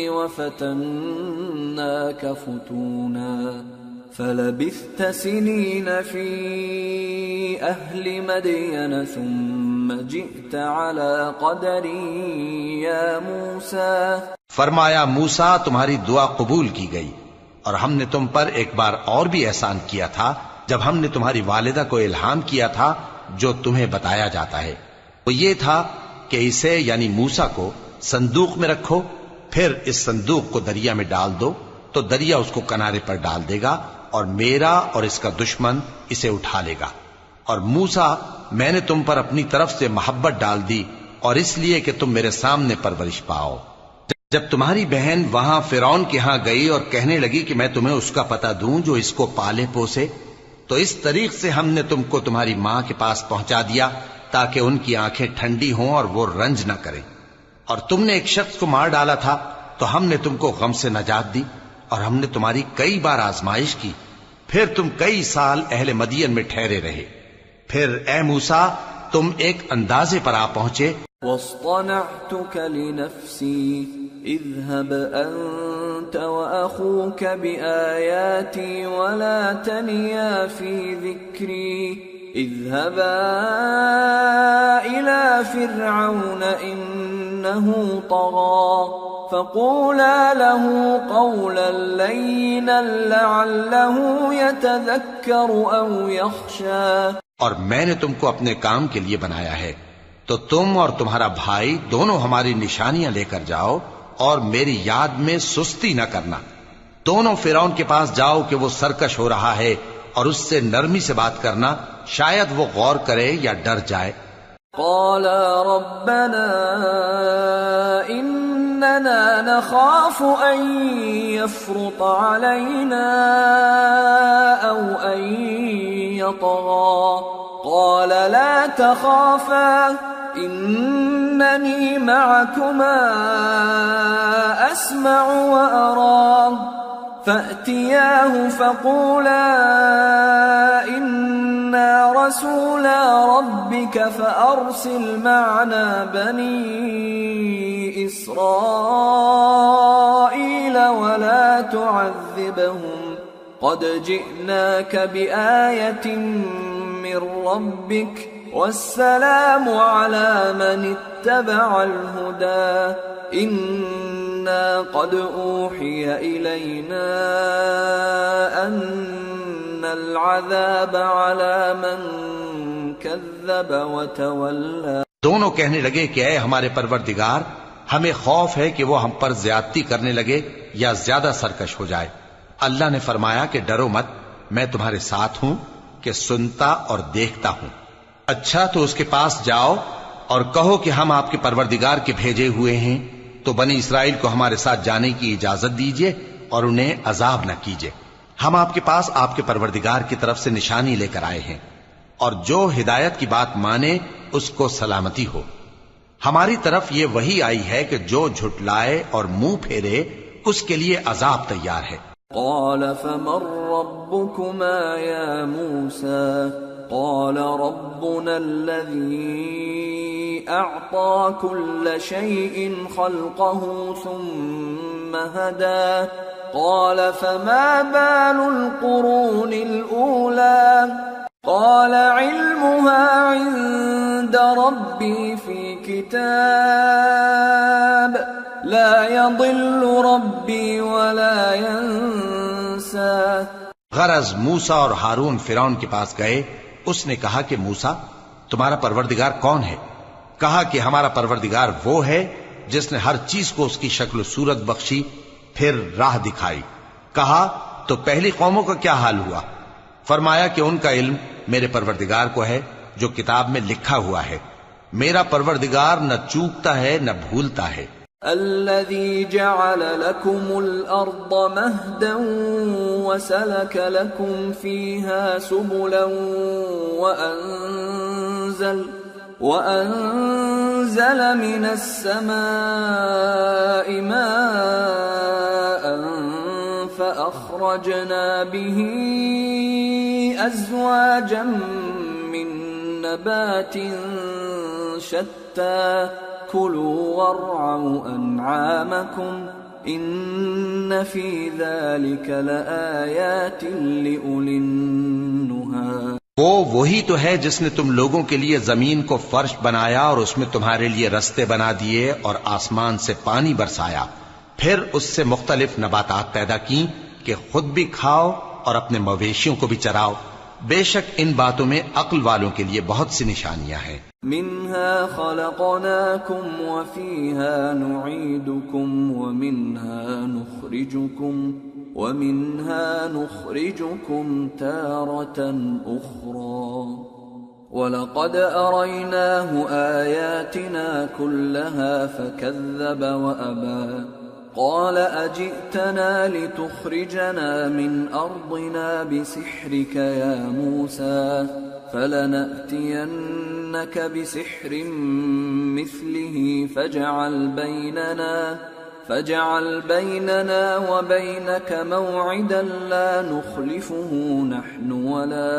وفتناك فتونا فلبثت سنين في أهل مدين ثم جئت على قدر يا موسى۔ فرمایا موسیٰ تمہاری دعا قبول کی گئی، اور ہم نے تم پر ایک بار اور بھی احسان کیا تھا جب ہم نے تمہاری والدہ کو الہام کیا تھا جو تمہیں بتایا جاتا ہے۔ وہ یہ تھا کہ اسے یعنی موسیٰ کو صندوق میں رکھو، پھر اس صندوق کو دریا میں ڈال دو تو دریا اس کو کنارے پر ڈال دے گا اور میرا اور اس کا دشمن اسے اٹھا لے گا۔ اور موسیٰ میں نے تم پر اپنی طرف سے محبت ڈال دی اور اس لیے کہ تم میرے سامنے پرورش پاؤ۔ جب تمہاری بہن وہاں فرعون کے ہاں گئی اور کہنے لگی کہ میں تمہیں اس کا پتہ دوں جو اس کو پالے پوسے، تو اس طریق سے ہم نے تم کو تمہاری ماں کے پاس پہنچا دیا تاکہ ان کی آنکھیں ٹھنڈی ہوں اور وہ رنج نہ کریں۔ اور تم نے ایک شخص کو مار ڈالا تھا تو ہم نے تم کو غم سے نجات دی، اور ہم نے تمہاری کئی بار آزمائش کی، پھر تم کئی سال اہل مدین میں ٹھہرے رہے۔ پھر اے موسیٰ تم ایک اندازے پر آ پہنچے۔ واصطنعتك لنفسي اذهب أنت وأخوك بآياتي ولا تنيا في ذكري اذهبا إلى فرعون إنه طغى فقولا له قولا لينا لعله يتذكر أو يخشى اور میں نے تم کو اپنے کام کے لیے بنایا ہے، تو تم اور تمہارا بھائی دونوں ہماری نشانیاں لے کر جاؤ اور میری یاد میں سستی نہ کرنا۔ دونوں فرعون کے پاس جاؤ کہ وہ سرکش ہو رہا ہے، اور اس سے نرمی سے بات کرنا، شاید وہ غور کرے یا ڈر جائے۔ قالا ربنا اننا نخاف ان يفرط علينا او ان يطغى قال لا تخافا انني معكما اسمع وارى فأتياه فقولا إنا رسولا ربك فأرسل معنا بني إسرائيل ولا تعذبهم قد جئناك بآية من ربك والسلام على من اتبع الهدى إنا قد أوحي إلينا أن العذاب على من كذب وتولى۔ دونوں کہنے لگے کہ اے ہمارے پروردگار، ہمیں خوف ہے کہ وہ ہم پر زیادتی کرنے لگے یا زیادہ سرکش ہو جائے۔ اللہ نے فرمایا کہ ڈرو مت، میں تمہارے ساتھ ہوں کہ سنتا اور دیکھتا ہوں۔ اچھا تو اس کے پاس جاؤ اور کہو کہ ہم آپ کے پروردگار کے بھیجے ہوئے ہیں، تو بنی اسرائیل کو ہمارے ساتھ جانے کی اجازت دیجیے اور انہیں عذاب نہ کیجیے۔ ہم آپ کے پاس آپ کے پروردگار کی طرف سے نشانی لے کر آئے ہیں، اور جو ہدایت کی بات مانے اس کو سلامتی ہو۔ ہماری طرف یہ وحی آئی ہے کہ جو جھٹلائے اور منہ پھیرے اس کے لیے عذاب تیار ہے۔ قال فمن ربكما يا موسى قال ربنا الذي أعطى كل شيء خلقه ثم هدى قال فما بال القرون الأولى قال علمها عند ربي في كتاب لا يضل ربي ولا ينسى۔ غرض موسیٰ اور ہارون فرعون کے پاس گئے، اس نے کہا کہ موسیٰ تمہارا پروردگار کون ہے؟ کہا کہ ہمارا پروردگار وہ ہے جس نے ہر چیز کو اس کی شکل و صورت بخشی، پھر راہ دکھائی۔ کہا تو پہلی قوموں کا کیا حال ہوا؟ فرمایا کہ ان کا علم میرے پروردگار کو ہے جو کتاب میں لکھا ہوا ہے۔ میرا پروردگار نہ چوکتا ہے نہ بھولتا ہے۔ الذي جعل لكم الأرض مهدا وسلك لكم فيها سبلا وأنزل وأنزل من السماء ماء فأخرجنا به أزواجا من نبات شتى كلوا وارعوا أنعامكم إن في ذلك لآيات لأولي النهى۔ وہ وہی تو ہے جس نے تم لوگوں کے لیے زمین کو فرش بنایا اور اس میں تمہارے لیے رستے بنا دیے اور آسمان سے پانی برسایا، پھر اس سے مختلف نباتات پیدا کی کہ خود بھی کھاؤ اور اپنے مویشیوں کو بھی چراؤ۔ بے شک ان باتوں میں عقل والوں کے لیے بہت سی نشانیاں ہیں۔ منها خلقناكم وفيها نعيدكم ومنها نخرجكم ومنها نخرجكم تارة أخرى ولقد أريناه آياتنا كلها فكذب وأبى قال أجئتنا لتخرجنا من أرضنا بسحرك يا موسى فلنأتينك بسحر مثله فاجعل بيننا فاجعل بيننا وبينك موعدا لا نخلفه نحن ولا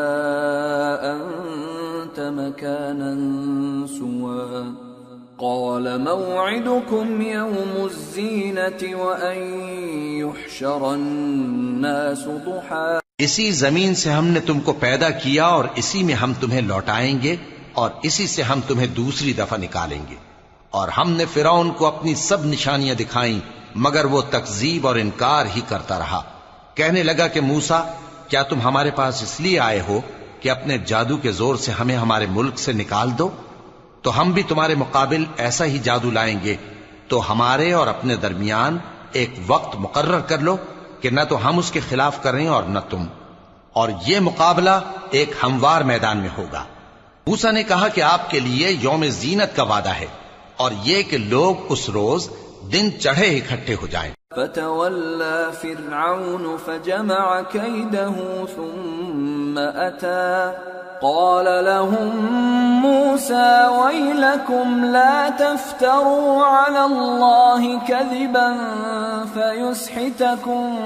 أنت مكانا سوى قال موعدكم يوم الزينة وأن يحشر الناس ضحى۔ اسی زمین سے ہم نے تم کو پیدا کیا اور اسی میں ہم تمہیں لوٹائیں گے اور اسی سے ہم تمہیں دوسری دفعہ نکالیں گے۔ اور ہم نے فرعون کو اپنی سب نشانیاں دکھائیں مگر وہ تکذیب اور انکار ہی کرتا رہا. کہنے لگا کہ موسیٰ کیا تم ہمارے پاس اس لیے آئے ہو کہ اپنے جادو کے زور سے ہمیں ہمارے ملک سے نکال دو؟ تو ہم بھی تمہارے مقابل ایسا ہی جادو لائیں گے. تو ہمارے اور اپنے درمیان ایک وقت مقرر کر لو کہ نہ تو ہم اس کے خلاف کریں اور نہ تم، اور یہ مقابلہ ایک ہموار میدان میں ہوگا. موسیٰ نے کہا کہ آپ کے لیے یوم زینت کا وعدہ ہے اور یہ کہ لوگ اس روز دن چڑھے اکٹھے ہو جائیں. فتولى فرعون فجمع كيده ثم أتى قال لهم موسى ويلكم لا تفتروا على الله كذبا فيسحتكم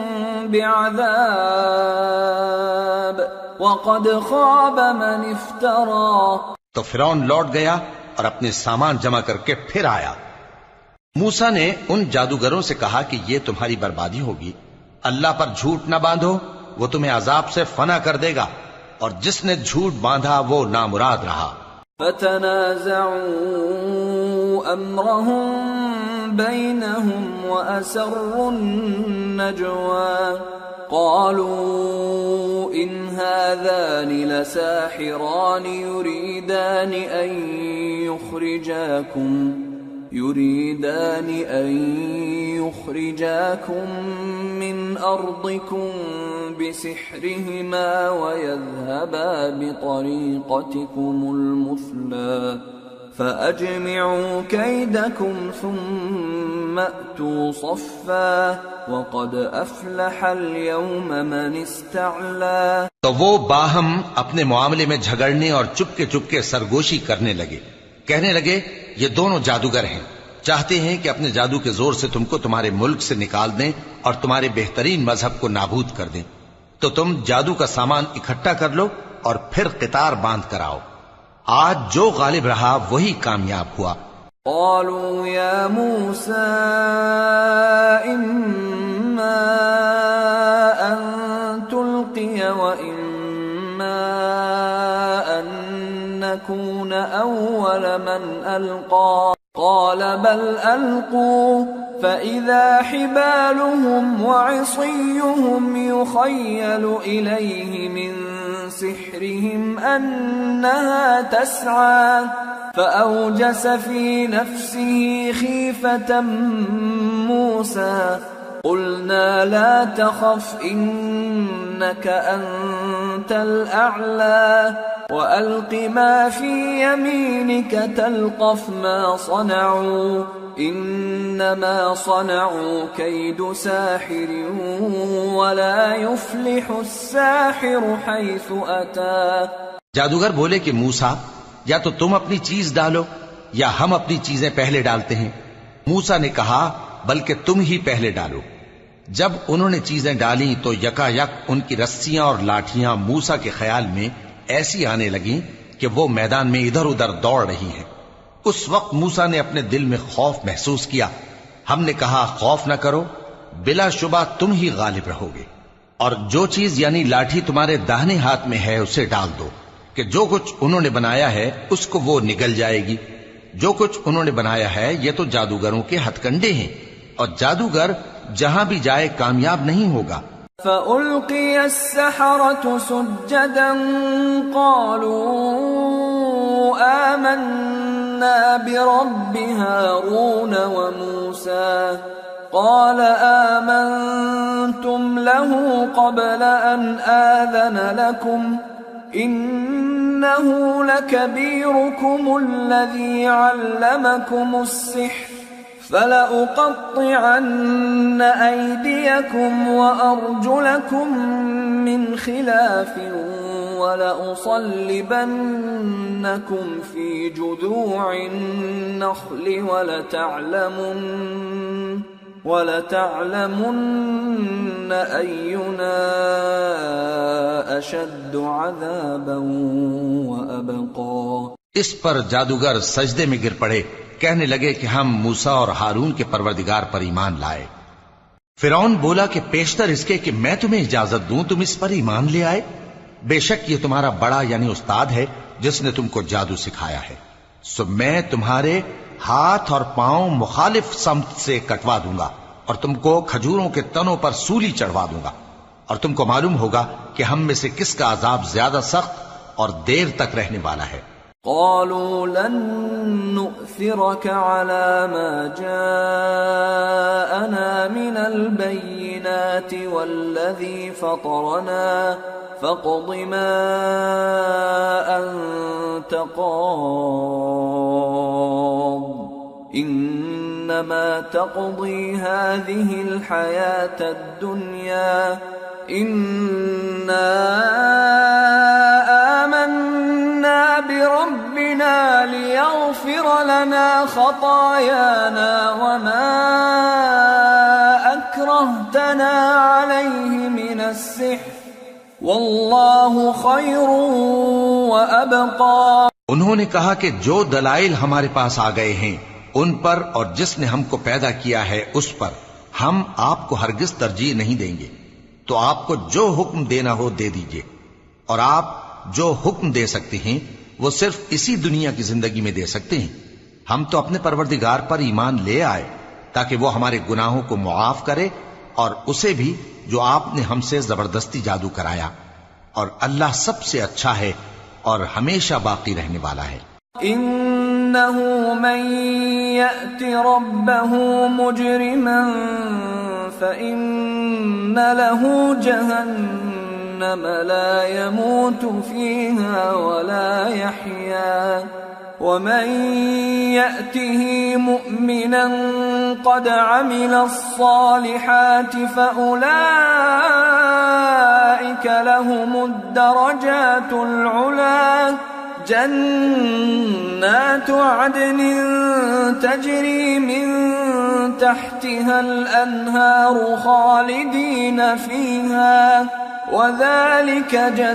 بعذاب وقد خاب من افترى. تو فرعون لوٹ گیا اور اپنے سامان جمع کر کے پھر آیا. موسیٰ نے ان جادوگروں سے کہا کہ یہ تمہاری بربادی ہوگی. اللہ پر جھوٹ نہ باندھو، وہ تمہیں عذاب سے فنا کر دے گا، اور جس نے جھوٹ باندھا وہ نامراد رہا. فتنازعوا امرهم بينهم واسروا النجوى قالوا ان هذان لساحران يريدان ان يخرجاكم يريدان أن يخرجاكم من أرضكم بسحرهما ويذهبا بطريقتكم المثلى فأجمعوا كيدكم ثم أتوا صفا وقد أفلح اليوم من استعلى. تو وہ باہم اپنے معاملے میں جھگڑنے اور چپکے چپکے سرگوشی کرنے لگے. کہنے لگے یہ دونوں جادوگر ہیں، چاہتے ہیں کہ اپنے جادو کے زور سے تم کو تمہارے ملک سے نکال دیں اور تمہارے بہترین مذہب کو نابود کر دیں. تو تم جادو کا سامان اکٹھا کر لو اور پھر قطار باندھ کر آؤ. آج جو غالب رہا وہی کامیاب ہوا. قالوا يا موسى إما أن تلقي وإما أن نكون أول من ألقى قال بل ألقوا فإذا حبالهم وعصيهم يخيل إليه من سحرهم أنها تسعى فأوجس في نفسه خيفة موسى قلنا لا تخف إنك أنت الأعلى وألق ما في يمينك تلقف ما صنعوا إنما صنعوا كيد ساحر ولا يفلح الساحر حيث أتى. جادوگر بولے کہ موسیٰ یا تو تم اپنی چیز ڈالو یا ہم اپنی چیزیں پہلے ڈالتے ہیں. موسیٰ نے کہا بلکہ تم ہی پہلے ڈالو. جب انہوں نے چیزیں ڈالیں تو یکا یک ان کی رسیاں اور لاٹھیاں موسیٰ کے خیال میں ایسی آنے لگیں کہ وہ میدان میں ادھر ادھر دوڑ رہی ہیں. اس وقت موسیٰ نے اپنے دل میں خوف محسوس کیا. ہم نے کہا خوف نہ کرو، بلا شبہ تم ہی غالب رہو گے، اور جو چیز یعنی لاٹھی تمہارے داہنے ہاتھ میں ہے اسے ڈال دو کہ جو کچھ انہوں نے بنایا ہے اس کو وہ نگل جائے گی. جو کچھ انہوں نے بنایا ہے یہ تو جادوگروں کے ہتھ کنڈے ہیں، اور جادوگر جہاں بھی جائے کامیاب نہیں ہوگا. فَأُلْقِيَ السَّحَرَةُ سُجَّدًا قَالُوا آمَنَّا بِرَبِّ هَارُونَ وَمُوسَى قَالَ آمَنْتُمْ لَهُ قَبْلَ أَنْ آذَنَ لَكُمْ إِنَّهُ لَكَبِيرُكُمُ الَّذِي عَلَّمَكُمُ السِّحْرَ فَلَأُقَطِّعَنَّ أَيْدِيَكُمْ وَأَرْجُلَكُمْ مِنْ خِلَافٍ وَلَأُصَلِّبَنَّكُمْ فِي جُذُوعِ النَّخْلِ وَلَتَعْلَمُنَّ وَلَتَعْلَمُنَّ أَيُّنَا أَشَدُّ عَذَابًا وَأَبْقَى. اس پر جادوگر سجدے میں گر پڑے، کہنے لگے کہ ہم موسیٰ اور ہارون کے پروردگار پر ایمان لائے. فرعون بولا کہ پیشتر اس کے کہ میں تمہیں اجازت دوں تم اس پر ایمان لے آئے. بے شک یہ تمہارا بڑا یعنی استاد ہے جس نے تم کو جادو سکھایا ہے، سو میں تمہارے ہاتھ اور پاؤں مخالف سمت سے کٹوا دوں گا اور تم کو کھجوروں کے تنوں پر سولی چڑھوا دوں گا، اور تم کو معلوم ہوگا کہ ہم میں سے کس کا عذاب زیادہ سخت اور دیر تک رہنے والا ہے۔ قالوا لن نؤثرك على ما جاءنا من البينات والذي فطرنا فاقض ما أنت قاض إنما تقضي هذه الحياة الدنيا إنا آمنا بربنا ليغفر لنا خطايانا وما أكرهتنا عليه من السحر واللہ خیر وابقى۔ انہوں نے کہا کہ جو دلائل ہمارے پاس آ گئے ہیں ان پر اور جس نے ہم کو پیدا کیا ہے اس پر ہم آپ کو ہرگز ترجیح نہیں دیں گے، تو آپ کو جو حکم دینا ہو دے دیجئے، اور آپ جو حکم دے سکتے ہیں وہ صرف اسی دنیا کی زندگی میں دے سکتے ہیں۔ ہم تو اپنے پروردگار پر ایمان لے آئے تاکہ وہ ہمارے گناہوں کو معاف کرے، اور اسے بھی جو آپ نے ہم سے زبردستی جادو کرایا، اور اللہ سب سے اچھا ہے اور ہمیشہ باقی رہنے والا ہے۔ انه من يأت ربه مجرما فإن له جهنم لا يموت فيها ولا يحيا ومن يأته مؤمنا قد عمل الصالحات فأولئك لهم الدرجات العلى جنات عدن تجري من تحتها الأنهار خالدين فيها وذلك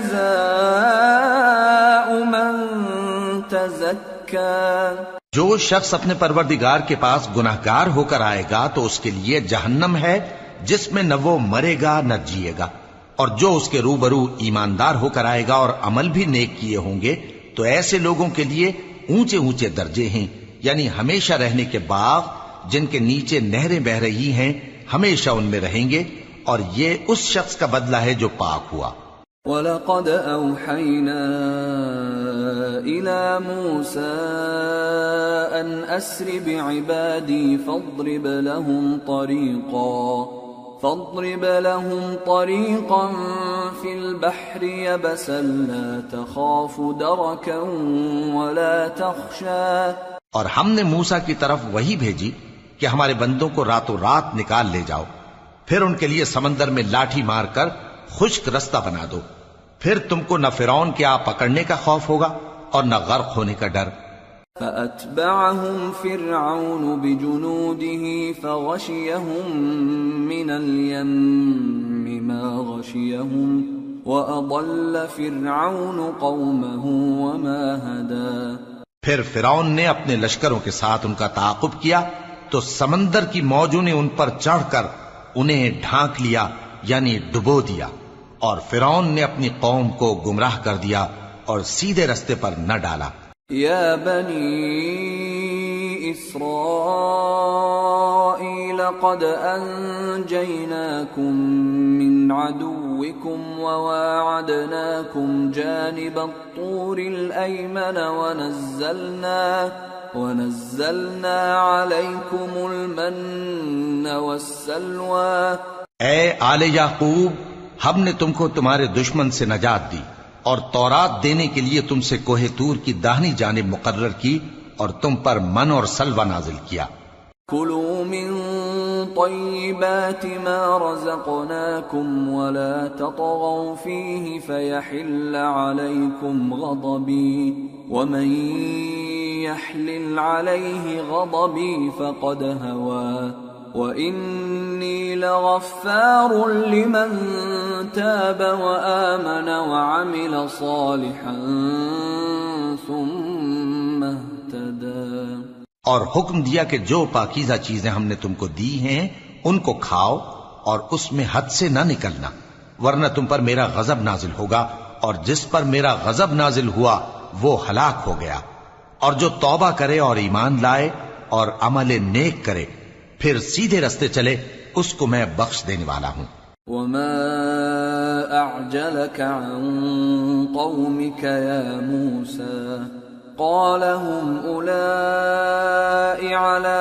جزاء من تزكى۔ جو شخص اپنے پروردگار کے پاس گناہگار ہو کر آئے گا تو اس کے لیے جہنم ہے جس میں نہ وہ مرے گا نہ جیے گا، اور جو اس کے روبرو ایماندار ہو کر آئے گا اور عمل بھی نیک کیے ہوں گے تو ایسے لوگوں کے لیے اونچے اونچے درجے ہیں، یعنی ہمیشہ رہنے کے باغ جن کے نیچے نہریں بہ رہی ہیں، ہمیشہ ان میں رہیں گے، اور یہ اس شخص کا بدلہ ہے جو پاک ہوا۔ وَلَقَدْ أَوْحَيْنَا إِلَى مُوسَىٰ أَنْ أَسْرِ بِعِبَادِي فَاضْرِبْ لَهُمْ طَرِيقًا فاضرب لهم طريقا في البحر يبسا لا تخاف دركا ولا تخشى۔ اور ہم نے موسیٰ کی طرف وہی بھیجی کہ ہمارے بندوں کو راتوں رات نکال لے جاؤ، پھر ان کے لیے سمندر میں لاٹھی مار کر خشک رستہ بنا دو، پھر تم کو نہ فرعون کے آ پکڑنے کا خوف ہوگا اور نہ غرق ہونے کا ڈر۔ فأتبعهم فرعون بجنوده فغشيهم من اليم ما غشيهم وأضل فرعون قومه وما هدى۔ پھر فرعون نے اپنے لشکروں کے ساتھ ان کا تعاقب کیا تو سمندر کی موجوں نے ان پر چڑھ کر انہیں ڈھانک لیا، یعنی ڈبو دیا، اور فرعون نے اپنی قوم کو گمراہ کر دیا اور سیدھے رستے پر نہ ڈالا۔ یا بنی اسرائیل قد انجیناکم من عدوکم وواعدناکم جانب الطور الایمن ونزلنا ونزلنا علیکم المن والسلوى۔ اے آل یعقوب، ہم نے تم کو تمہارے دشمن سے نجات دی اور تورات دینے کے لیے تم سے کوہ طور کی داہنی جانب مقرر کی اور تم پر من اور سلوہ نازل کیا۔ کلوا من طیبات ما رزقناکم ولا تطغوا فیہ فیحل علیکم غضبی ومن یحلل علیہ غضبی فقد ہوا وَإِنِّي لَغَفَّارٌ لِمَن تَابَ وَآمَنَ وَعَمِلَ صَالِحًا ثُمَّ اهْتَدَى۔ اور حکم دیا کہ جو پاکیزہ چیزیں ہم نے تم کو دی ہیں ان کو کھاؤ اور اس میں حد سے نہ نکلنا، ورنہ تم پر میرا غضب نازل ہوگا، اور جس پر میرا غضب نازل ہوا وہ ہلاک ہو گیا۔ اور جو توبہ کرے اور ایمان لائے اور عمل نیک کرے پھر سیدھے رستے چلے اس کو میں بخش دینے والا ہوں۔ وما أعجلك عن قومك يا موسى قال هم أولئك على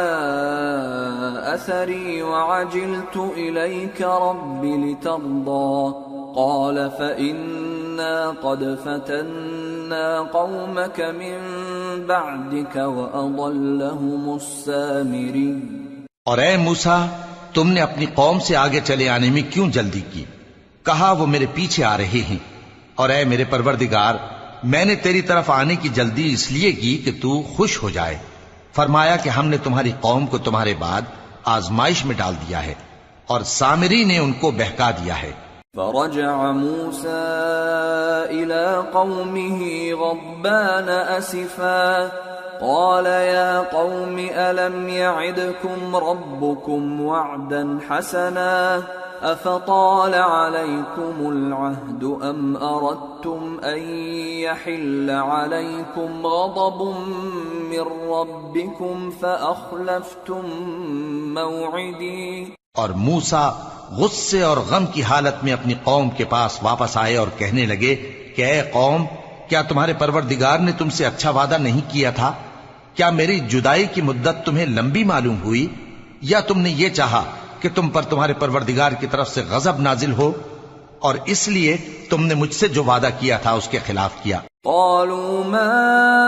أثري وعجلت إليك رب لترضى قال فإنا قد فتنا قومك من بعدك وأضلهم السامري۔ اور اے موسیٰ تم نے اپنی قوم سے آگے چلے آنے میں کیوں جلدی کی؟ کہا وہ میرے پیچھے آ رہے ہیں۔ اور اے میرے پروردگار میں نے تیری طرف آنے کی جلدی اس لیے کی کہ تو خوش ہو جائے۔ فرمایا کہ ہم نے تمہاری قوم کو تمہارے بعد آزمائش میں ڈال دیا ہے اور سامری نے ان کو بہکا دیا ہے۔ فرجع موسى إلى قومه غضبان أسفا قال يا قوم ألم يعدكم ربكم وعدا حسنا أفطال عليكم العهد أم أردتم أن يحل عليكم غضب من ربكم فأخلفتم موعدي۔ اور موسیٰ غصے اور غم کی حالت میں اپنی قوم کے پاس واپس آئے اور کہنے لگے کہ اے قوم کیا تمہارے پروردگار نے تم سے اچھا وعدہ نہیں کیا تھا؟ کیا میری جدائی کی مدت تمہیں لمبی معلوم ہوئی یا تم نے یہ چاہا کہ تم پر تمہارے پروردگار کی طرف سے غضب نازل ہو اور اس لیے تم نے مجھ سے جو وعدہ کیا تھا اس کے خلاف کیا؟ قالوا ما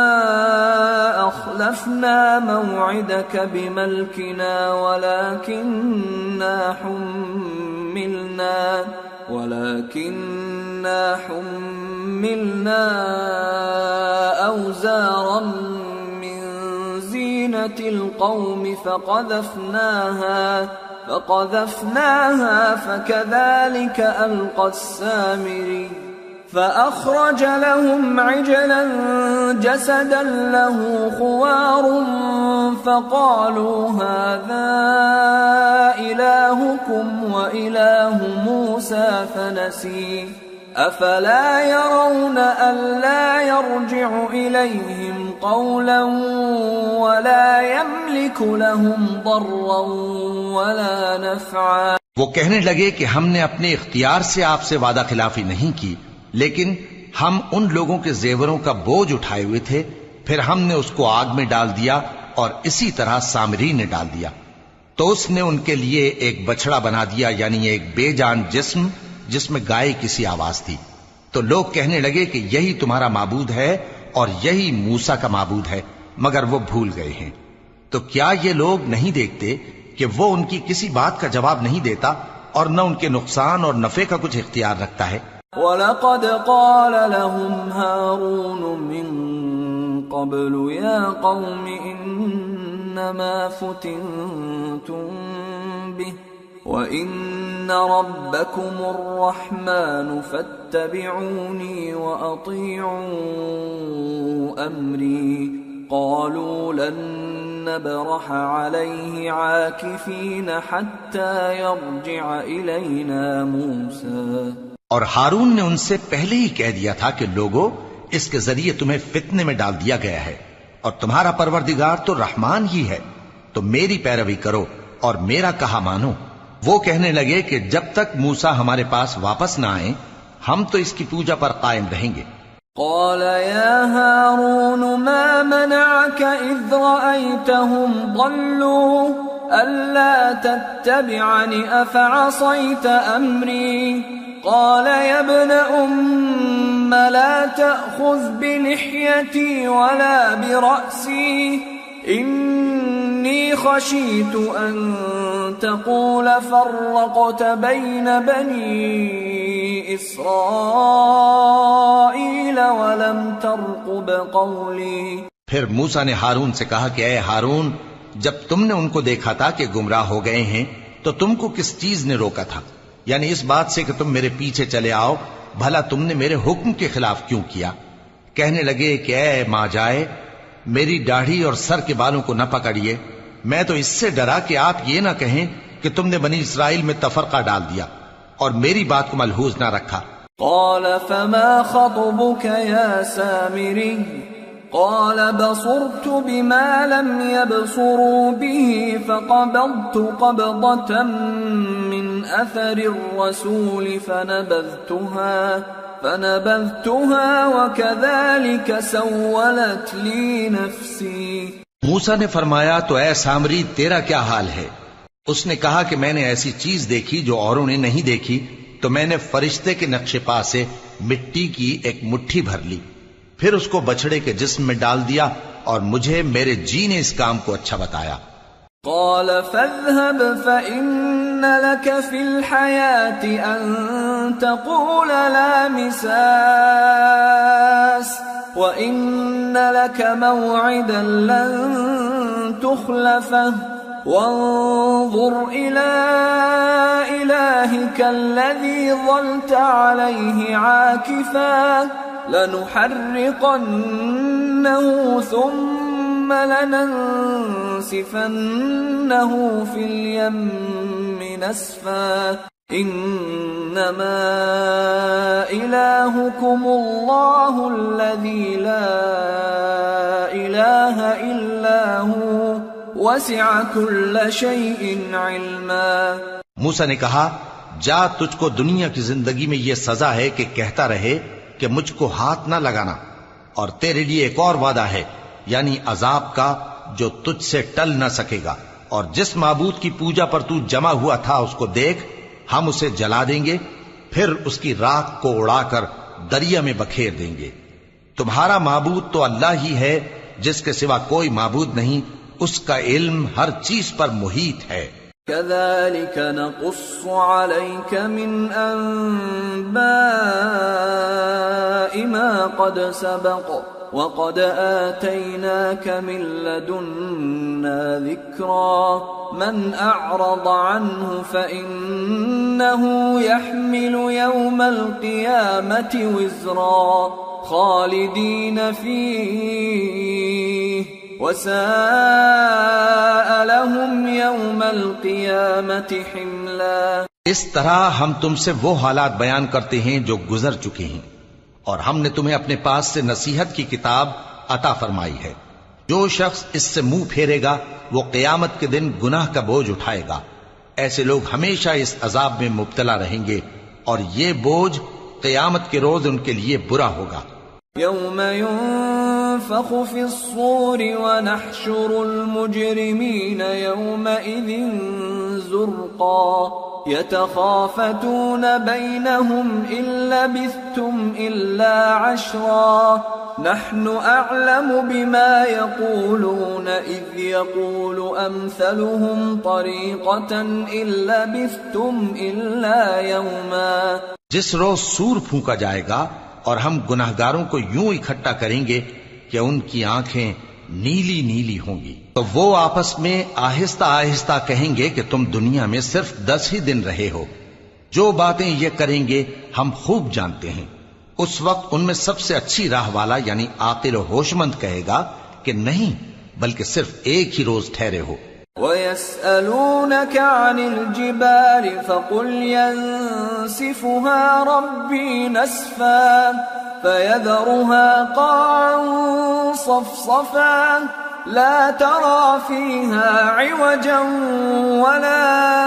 أخلفنا موعدك بملكنا ولكننا حملنا ولكننا حملنا أوزارا من زينة القوم فقذفناها فقذفناها فكذلك ألقى السامري فأخرج لهم عجلا جسدا له خوار فقالوا هذا إلهكم وإله موسى فنسي أفلا يرون ألا يرجع إليهم قولا ولا يملك لهم ضرا ولا نفعا۔ وہ کہنے لگے کہ ہم نے اپنے اختیار سے آپ سے وعدہ خلافی نہیں کی لیکن ہم ان لوگوں کے زیوروں کا بوجھ اٹھائے ہوئے تھے پھر ہم نے اس کو آگ میں ڈال دیا اور اسی طرح سامری نے ڈال دیا تو اس نے ان کے لیے ایک بچڑا بنا دیا یعنی ایک بے جان جسم جس میں گائے کسی آواز تھی۔ تو لوگ کہنے لگے کہ یہی تمہارا معبود ہے اور یہی موسیٰ کا معبود ہے مگر وہ بھول گئے ہیں۔ تو کیا یہ لوگ نہیں دیکھتے کہ وہ ان کی کسی بات کا جواب نہیں دیتا اور نہ ان کے نقصان اور نفع کا کچھ اختیار رکھتا ہے؟ وَلَقَدْ قَالَ لَهُمْ هَارُونُ مِن قَبْلُ يَا قَوْمِ إِنَّمَا فُتِنْتُمْ بِهِ وَإِنَّ رَبَّكُمُ الرَّحْمَنُ فَاتَّبِعُونِي وَأَطِيعُوا أَمْرِي قَالُوا لَن نَّبْرَحَ عَلَيْهِ عَاكِفِينَ حَتَّى يَرْجِعَ إِلَيْنَا مُوسَىٰ۔ اور ہارون نے ان سے پہلے ہی کہہ دیا تھا کہ لوگو اس کے ذریعے تمہیں فتنے میں ڈال دیا گیا ہے اور تمہارا پروردگار تو رحمان ہی ہے تو میری پیروی کرو اور میرا کہا مانو۔ وہ کہنے لگے کہ جب تک موسیٰ ہمارے پاس واپس نہ آئیں ہم تو اس کی پوجا پر قائم رہیں گے۔ قال يا هارون ما منعك إذ رأيتهم ضلوا ألا تتبعني أفعصيت أمري قال يا ابن أم لا تأخذ بلحيتي ولا برأسي إني خشيت أن تقول فرقت بين بني إسرائيل ولم ترقب قولي۔ پھر موسیٰ نے ہارون سے کہا کہ اے ہارون جب تم نے ان کو دیکھا تھا کہ گمراہ ہو گئے ہیں تو تم کو کس چیز نے روکا تھا یعنی اس بات سے کہ تم میرے پیچھے چلے آؤ بھلا تم نے میرے حکم کے خلاف کیوں کیا؟ کہنے لگے کہ اے ماں جائے میری داڑھی اور سر کے بالوں کو نہ پکڑیے میں تو اس سے ڈرا کہ آپ یہ نہ کہیں کہ تم نے بنی اسرائیل میں تفرقہ ڈال دیا اور میری بات کو ملحوظ نہ رکھا۔ قال فما خطبك يا سامري قال بصرت بما لم يبصروا به فقبضت قبضة من أثر الرسول فنبذتها فنبذتها وكذلك سولت لي نفسي. موسیٰ نے فرمایا تو اے سامری تیرا کیا حال ہے؟ اس نے کہا کہ میں نے ایسی چیز دیکھی جو اوروں نے نہیں دیکھی، تو میں نے فرشتے کے نقش پا سے مٹی کی ایک مٹھی بھر لی، پھر اس کو بچڑے کے جسم میں ڈال دیا، اور مجھے میرے جی نے اس کام کو اچھا بتایا. قال فاذهب فإن لك في الحياة أن تقول لا مساس وإن لك موعدا لن تخلفه وانظر إلى إلهك الذي ظلت عليه عاكفا لنحرقنه ثم لننسفنه في اليم نسفا إنما إلهكم الله الذي لا إله إلا هو وسع كل شيء علما. موسیٰ نے کہا جا، تجھ کو دنیا کی زندگی میں یہ سزا ہے کہ کہتا رہے کہ مجھ کو ہاتھ نہ لگانا، اور تیرے لیے ایک اور وعدہ ہے، یعنی عذاب کا جو تجھ سے ٹل نہ سکے گا، اور جس معبود کی پوجا پر تو جمع ہوا تھا اس کو دیکھ، ہم اسے جلا دیں گے، پھر اس کی راکھ کو اڑا کر دریا میں بکھیر دیں گے. تمہارا معبود تو اللہ ہی ہے جس کے سوا کوئی معبود نہیں، اس کا علم ہر چیز پر محیط ہے. كذلك نقص عليك من أنباء ما قد سبق وقد آتيناك من لدنا ذكرا من أعرض عنه فإنه يحمل يوم القيامة وزرا خالدين فيه وساء لهم يوم القيامة حملا. اس طرح ہم تم سے وہ حالات بیان کرتے ہیں جو گزر چکے ہیں، اور ہم نے تمہیں اپنے پاس سے نصیحت کی کتاب عطا فرمائی ہے. جو شخص اس سے منہ پھیرے گا وہ قیامت کے دن گناہ کا بوجھ اٹھائے گا. ایسے لوگ ہمیشہ اس عذاب میں مبتلا رہیں گے، اور یہ بوجھ قیامت کے روز ان کے لیے برا ہوگا. يوم ينفخ في الصور ونحشر المجرمين يومئذ زرقا يتخافتون بينهم إن لبثتم إلا عشرا نحن أعلم بما يقولون إذ يقول أمثلهم طريقة إن لبثتم إلا يوما. جس روز سور پھونکا جائے گا اور ہم گناہگاروں کو یوں اکٹھا کریں گے کہ ان کی آنکھیں نیلی نیلی ہوں گی، تو وہ آپس میں آہستہ آہستہ کہیں گے کہ تم دنیا میں صرف دس ہی دن رہے ہو. جو باتیں یہ کریں گے ہم خوب جانتے ہیں. اس وقت ان میں سب سے اچھی راہ والا یعنی عاقل و ہوش مند کہے گا کہ نہیں، بلکہ صرف ایک ہی روز ٹھہرے ہو. وَيَسْأَلُونَكَ عَنِ الْجِبَالِ فَقُلْ يَنسِفُهَا رَبِّي نَسْفًا فَيَذَرُهَا قَاعًا صَفْصَفًا لَا تَرَى فِيهَا عِوَجًا وَلَا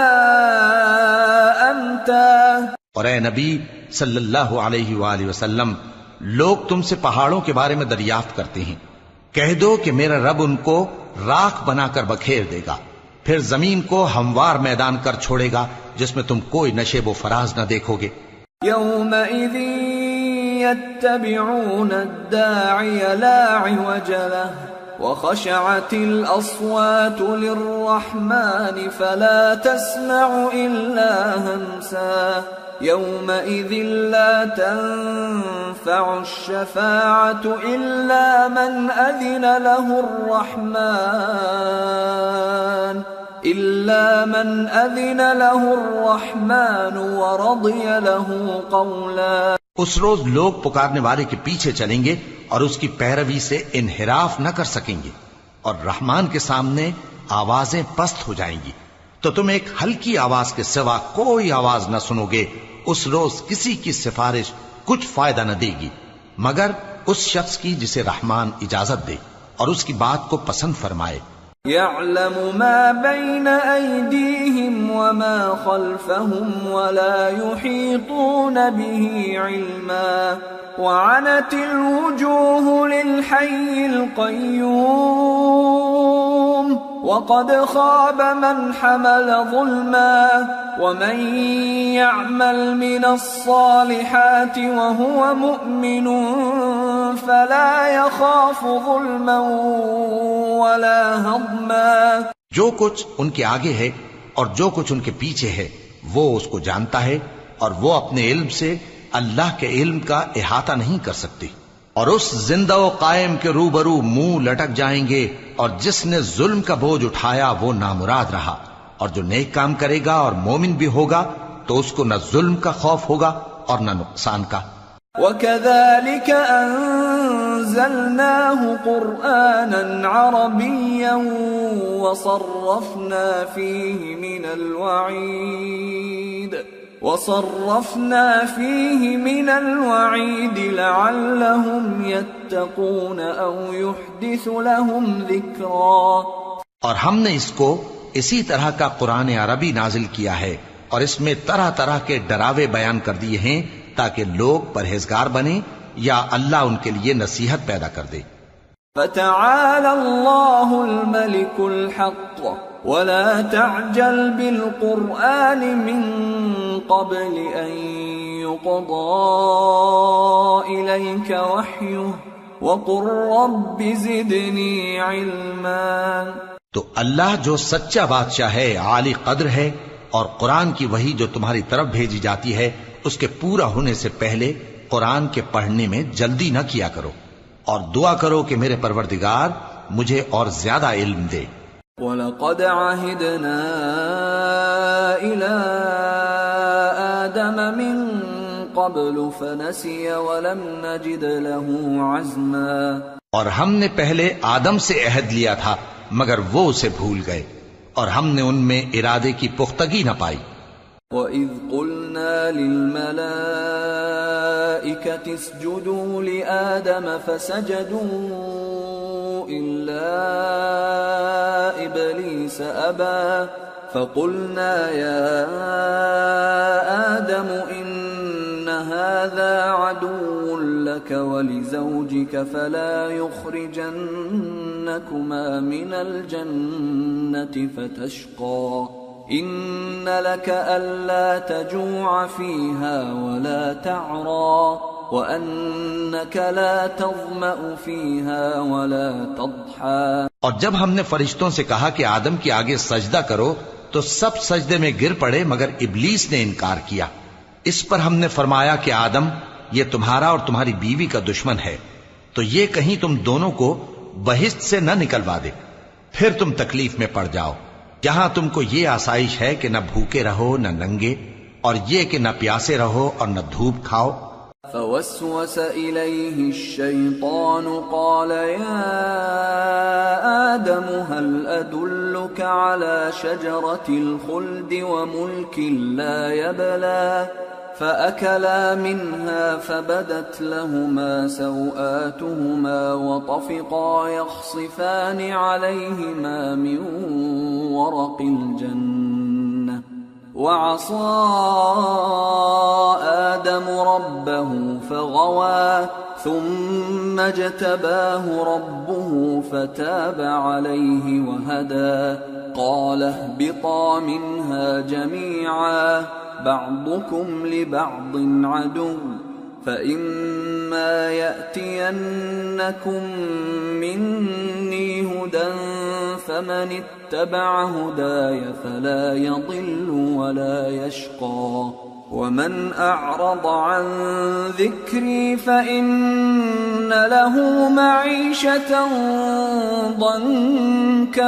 أَمْتًا. اور اے نبی صلی اللہ علیہ وآلہ وسلم، لوگ تم سے پہاڑوں کے بارے میں دریافت کرتے ہیں، کہہ دو کہ میرا رب ان کو راکھ بنا کر بکھیر دے گا، پھر زمین کو ہموار میدان کر چھوڑے گا جس میں تم کوئی نشیب و فراز نہ دیکھو گے. يومئذ يتبعون الداعي لا عوج له وخشعت الأصوات للرحمن فلا تسمع إلا همسا يومئذ لا تنفع الشفاعة إلا من أذن له الرحمن إلا من أذن له الرحمن ورضي له قولا. اس روز لوگ پکارنے والے کے پیچھے چلیں گے اور اس کی پیروی سے انحراف نہ کر سکیں گے، اور رحمان کے سامنے آوازیں پست ہو جائیں گی، تو تم ایک ہلکی آواز کے سوا کوئی آواز نہ سنو گے. اس روز کسی کی سفارش کچھ فائدہ نہ دے گی مگر اس شخص کی جسے رحمان اجازت دے اور اس کی بات کو پسند فرمائے. يعلم ما بين أيديهم وما خلفهم ولا يحيطون به علما وعنت الوجوه للحي القيوم وقد خاب من حمل ظلما ومن يعمل من الصالحات وهو مؤمن فلا يخاف ظلما ولا هضما. جو کچھ ان کے آگے ہے اور جو کچھ ان کے پیچھے ہے وہ اس کو جانتا ہے اور وہ اپنے علم سے اللہ کے علم کا احاطہ نہیں کر سکتی. اور اس زندہ و قائم کے روبرو منہ لٹک جائیں گے اور جس نے ظلم کا بوجھ اٹھایا وہ نامراد رہا اور جو نیک کام کرے گا اور مومن بھی ہوگا تو اس کو نہ ظلم کا خوف ہوگا اور نہ نقصان کا. وَكَذَلِكَ أَنزَلْنَاهُ قُرْآنًا عَرَبِيًّا وَصَرَّفْنَا فِيهِ مِنَ الْوَعِيدِ وَصَرَّفْنَا فِيهِ مِنَ الْوَعِيدِ لَعَلَّهُمْ يَتَّقُونَ أَوْ يُحْدِثُ لَهُمْ ذِكْرًا. اور ہم نے اس کو اسی طرح کا قرآن عربی نازل کیا ہے اور اس میں طرح طرح کے ڈراوے بیان کر دیے ہیں تاکہ لوگ پرہیزگار بنیں یا اللہ ان کے لیے نصیحت پیدا کر دے. فَتَعَالَى اللَّهُ الْمَلِكُ الْحَقُّ وَلَا تَعْجَلْ بِالْقُرْآنِ مِنْ قَبْلِ أَنْ يُقْضَى إِلَيْكَ وَحْيُهُ وَقُلْ رَبِّ زِدْنِي عِلْمًا. تو اللہ جو سچا بادشاہ ہے، عالی قدر ہے، اور قرآن کی وحی جو تمہاری طرف بھیجی جاتی ہے اس کے پورا ہونے سے پہلے قرآن کے پڑھنے میں جلدی نہ کیا کرو اور دعا کرو کہ میرے پروردگار مجھے اور زیادہ علم دے. وَلَقَدْ عَهِدْنَا إِلَىٰ آدَمَ مِن قَبْلُ فَنَسِيَ وَلَمْ نَجِدْ لَهُ عَزْمًا. اور ہم نے پہلے آدم سے عہد لیا تھا مگر وہ اسے بھول گئے اور ہم نے ان میں ارادے کی پختگی نہ پائی. وَإِذْ قُلْنَا لِلْمَلَائِكَةِ اسْجُدُوا لِآدَمَ فَسَجَدُوا إِلَّا إِبْلِيسَ أَبَى فَقُلْنَا يَا آدَمُ إِنَّ هَذَا عَدُوٌّ لَكَ وَلِزَوْجِكَ فَلَا يُخْرِجَنَّكُمَا مِنَ الْجَنَّةِ فَتَشْقَى إِنَّ لَكَ أَلَّا تَجُوعَ فِيهَا وَلَا تَعْرَى وَأَنَّكَ لَا تَظْمَأُ فِيهَا وَلَا تَضْحَى. اور جب ہم نے فرشتوں سے کہا کہ آدم کے آگے سجدہ کرو تو سب سجدے میں گر پڑے مگر ابلیس نے انکار کیا. اس پر ہم نے فرمایا کہ آدم یہ تمہارا اور تمہاری بیوی کا دشمن ہے تو یہ کہیں تم دونوں کو بہشت سے نہ نکلوا دے پھر تم تکلیف میں پڑ جاؤ. یہاں تم کو یہ آسائش ہے کہ نہ بھوکے رہو نہ ننگے اور یہ کہ نہ پیاسے رہو اور نہ دھوپ کھاؤ. فوسوس إليه الشيطان قال يا آدم هل أدلك على شجرة الخلد وملك لا يبلى فأكلا منها فبدت لهما سوآتهما وطفقا يخصفان عليهما من ورق الجنة وعصى آدم ربه فغوى ثم اجتباه ربه فتاب عليه وهدى قال اهبطا منها جميعا بعضكم لبعض عدو فإما يأتينكم مني هدى فمن اتبع هداي فلا يضل ولا يشقى ومن أعرض عن ذكري فإن له معيشة ضنكا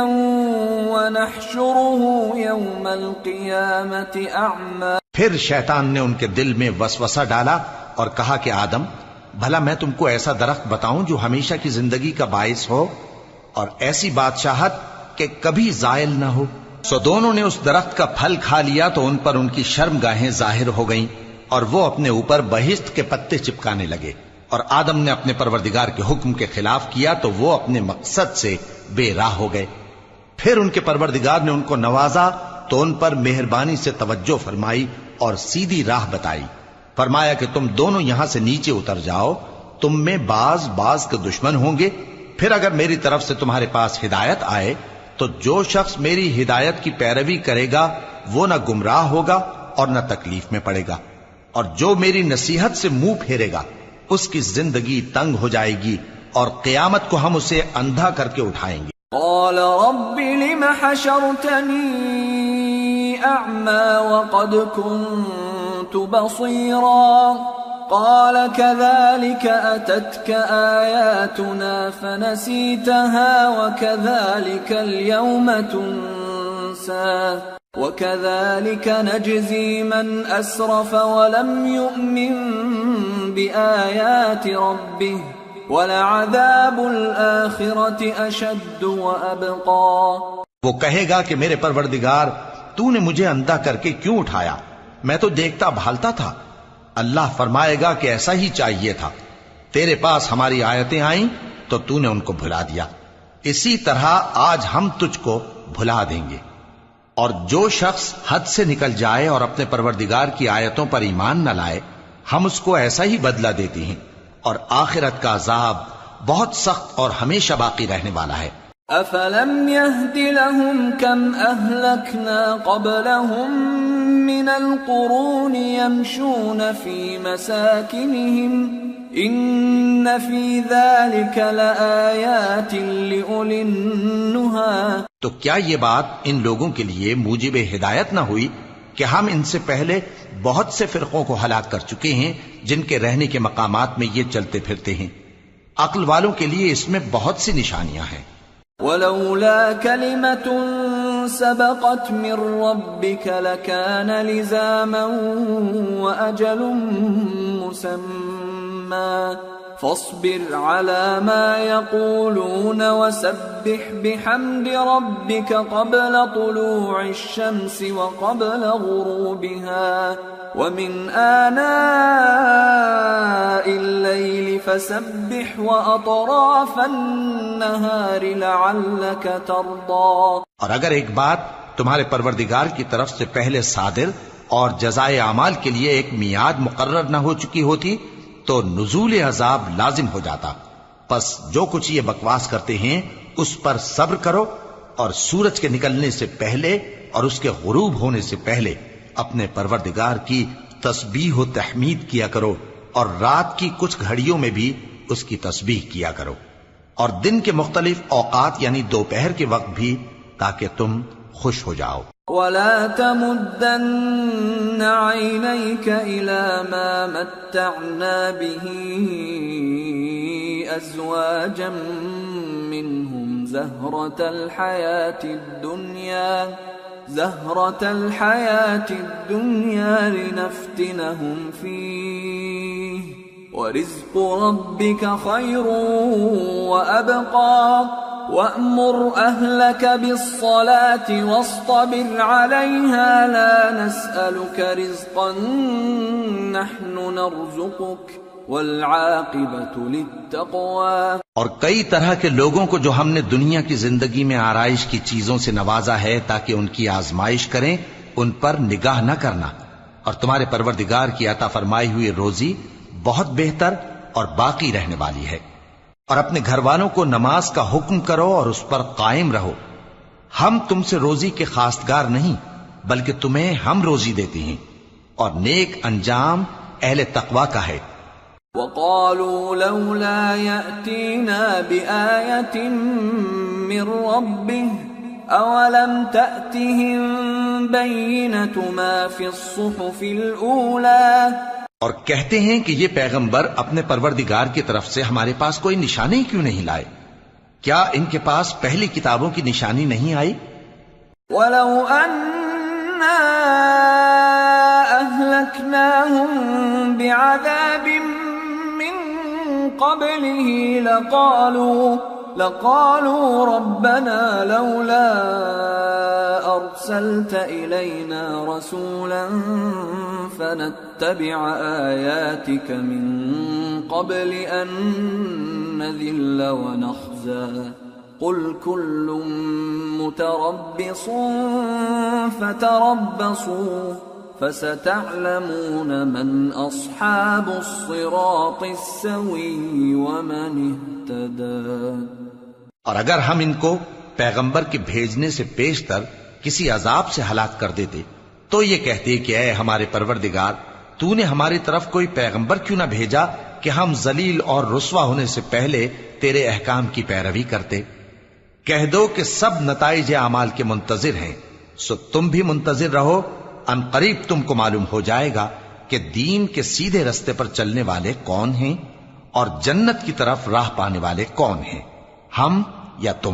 ونحشره يوم القيامة أعمى. پھر شیطان نے ان کے دل میں وسوسہ ڈالا اور کہا کہ آدم بھلا میں تم کو ایسا درخت بتاؤں جو ہمیشہ کی زندگی کا باعث ہو اور ایسی بادشاہت کہ کبھی زائل نہ ہو. سو دونوں نے اس درخت کا پھل کھا لیا تو ان پر ان کی شرم گاہیں ظاہر ہو گئیں اور وہ اپنے اوپر بہشت کے پتے چپکانے لگے اور آدم نے اپنے پروردگار کے حکم کے خلاف کیا تو وہ اپنے مقصد سے بے راہ ہو گئے۔ پھر ان کے پروردگار نے ان کو نوازا تو ان پر مہربانی سے توجہ فرمائی اور سیدھی راہ بتائی۔ فرمایا کہ تم دونوں یہاں سے نیچے اتر جاؤ، تم میں بعض بعض کے دشمن ہوں گے، پھر اگر میری طرف سے تمہارے پاس ہدایت آئے تو جو شخص میری ہدایت کی پیروی کرے گا وہ نہ گمراہ ہوگا اور نہ تکلیف میں پڑے گا، اور جو میری نصیحت سے منہ پھیرے گا اس کی زندگی تنگ ہو جائے گی اور قیامت کو ہم اسے اندھا کر کے اٹھائیں گے۔ قال رب لم حشرتني أعمى وقد كنت بصيرا قال كذلك أتتك آياتنا فنسيتها وكذلك اليوم تنسى وكذلك نجزي من أسرف ولم يؤمن بآيات ربه وَلَعَذَابُ الْآخِرَةِ أَشَدُّ وَأَبْقَى۔ وہ کہے گا کہ میرے پروردگار تو نے مجھے اندھا کر کے کیوں اٹھایا، میں تو دیکھتا بھالتا تھا۔ اللہ فرمائے گا کہ ایسا ہی چاہیے تھا، تیرے پاس ہماری آیتیں آئیں تو تو نے ان کو بھلا دیا، اسی طرح آج ہم تجھ کو بھلا دیں گے۔ اور جو شخص حد سے نکل جائے اور اپنے پروردگار کی آیتوں پر ایمان نہ لائے ہم اس کو ایسا ہی بدلہ دیتے ہیں، اور آخرت کا عذاب بہت سخت اور ہمیشہ باقی رہنے والا ہے۔ أَفَلَمْ يَهْدِ لَهُمْ كَمْ أَهْلَكْنَا قَبْلَهُمْ مِنَ الْقُرُونِ يَمْشُونَ فِي مَسَاكِنِهِمْ إِنَّ فِي ذَلِكَ لَآيَاتٍ لِأُولِي النُّهَى۔ تو کیا یہ بات ان لوگوں کے لیے موجب ہدایت نہ ہوئی کہ ہم ان سے پہلے بہت سے فرقوں کو ہلاک کر چکے ہیں جن کے رہنے کے مقامات میں یہ چلتے پھرتے ہیں، عقل والوں کے لیے اس میں بہت سی نشانیاں ہیں۔ وَلَوْلَا كَلِمَةٌ سَبَقَتْ مِنْ رَبِّكَ لَكَانَ لِزَامًا وَأَجَلٌ مُّسَمًّى فاصبر على ما يقولون وسبح بحمد ربك قبل طلوع الشمس وقبل غروبها ومن آناء الليل فسبح وأطراف النهار لعلك ترضى۔ اور اگر ایک بات تمہارے پروردگار کی طرف سے پہلے صادر اور جزائے اعمال کے لیے ایک میعاد مقرر نہ ہو چکی ہوتی تو نزول عذاب لازم ہو جاتا، پس جو کچھ یہ بکواس کرتے ہیں اس پر صبر کرو، اور سورج کے نکلنے سے پہلے اور اس کے غروب ہونے سے پہلے اپنے پروردگار کی تسبیح و تحمید کیا کرو، اور رات کی کچھ گھڑیوں میں بھی اس کی تسبیح کیا کرو، اور دن کے مختلف اوقات یعنی دوپہر کے وقت بھی، تاکہ تم خوش ہو جاؤ۔ وَلَا تَمُدَّنَّ عَيْنَيْكَ إِلَى مَا مَتَّعْنَا بِهِ أَزْوَاجًا مِّنْهُمْ زَهْرَةَ الْحَيَاةِ الدُّنْيَا زَهْرَةَ الْحَيَاةِ الدُّنْيَا لِنَفْتِنَهُمْ فِيهِ وَرِزْقُ رَبِّكَ خَيْرٌ وَأَبْقَى وَأْمُرْ أَهْلَكَ بِالصَّلَاةِ وَاصْطَبِرْ عَلَيْهَا لَا نَسْأَلُكَ رِزْقًا نَحْنُ نَرْزُقُكَ وَالْعَاقِبَةُ لِلتَّقْوَى۔ اور کئی طرح کے لوگوں کو جو ہم نے دنیا کی زندگی میں آرائش کی چیزوں سے نوازا ہے تاکہ ان کی آزمائش کریں، ان پر نگاہ نہ کرنا، اور تمہارے پروردگار کی عطا فرمائی ہوئی روزی بہت بہتر اور باقی رہنے والی ہے۔ اور اپنے گھر والوں کو نماز کا حکم کرو اور اس پر قائم رہو، ہم تم سے روزی کے خواستگار نہیں بلکہ تمہیں ہم روزی دیتے ہیں، اور نیک انجام اہل تقوی کا ہے۔ وَقَالُوا لَوْلَا يَأْتِينَا بِآيَةٍ مِّن رَّبِّهِ أَوَلَمْ تَأْتِهِم بَيِّنَةُ مَا فِي الصُّحُفِ الْأُولَى۔ اور کہتے ہیں کہ یہ پیغمبر اپنے پروردگار کی طرف سے ہمارے پاس کوئی نشانی کیوں نہیں لائے؟ کیا ان کے پاس پہلی کتابوں کی نشانی نہیں آئی؟ وَلَوْ أَنَّا أَهْلَكْنَاهُمْ بِعَذَابٍ مِّن قَبْلِهِ لَقَالُوا لقالوا ربنا لولا أرسلت إلينا رسولا فنتبع آياتك من قبل أن نذل ونخزى قل كل متربص فتربصوا فستعلمون من أصحاب الصراط السوي ومن اهتدى۔ اور اگر ہم ان کو پیغمبر کے بھیجنے سے پیشتر کسی عذاب سے ہلاک کر دیتے تو یہ کہتے کہ اے ہمارے پروردگار، تو نے ہماری طرف کوئی پیغمبر کیوں نہ بھیجا کہ ہم ذلیل اور رسوا ہونے سے پہلے تیرے احکام کی پیروی کرتے۔ کہہ دو کہ سب نتائج اعمال کے منتظر ہیں، سو تم بھی منتظر رہو، ان قریب تم کو معلوم ہو جائے گا کہ دین کے سیدھے رستے پر چلنے والے کون ہیں اور جنت کی طرف راہ پانے والے کون ہیں، ہم یا تم۔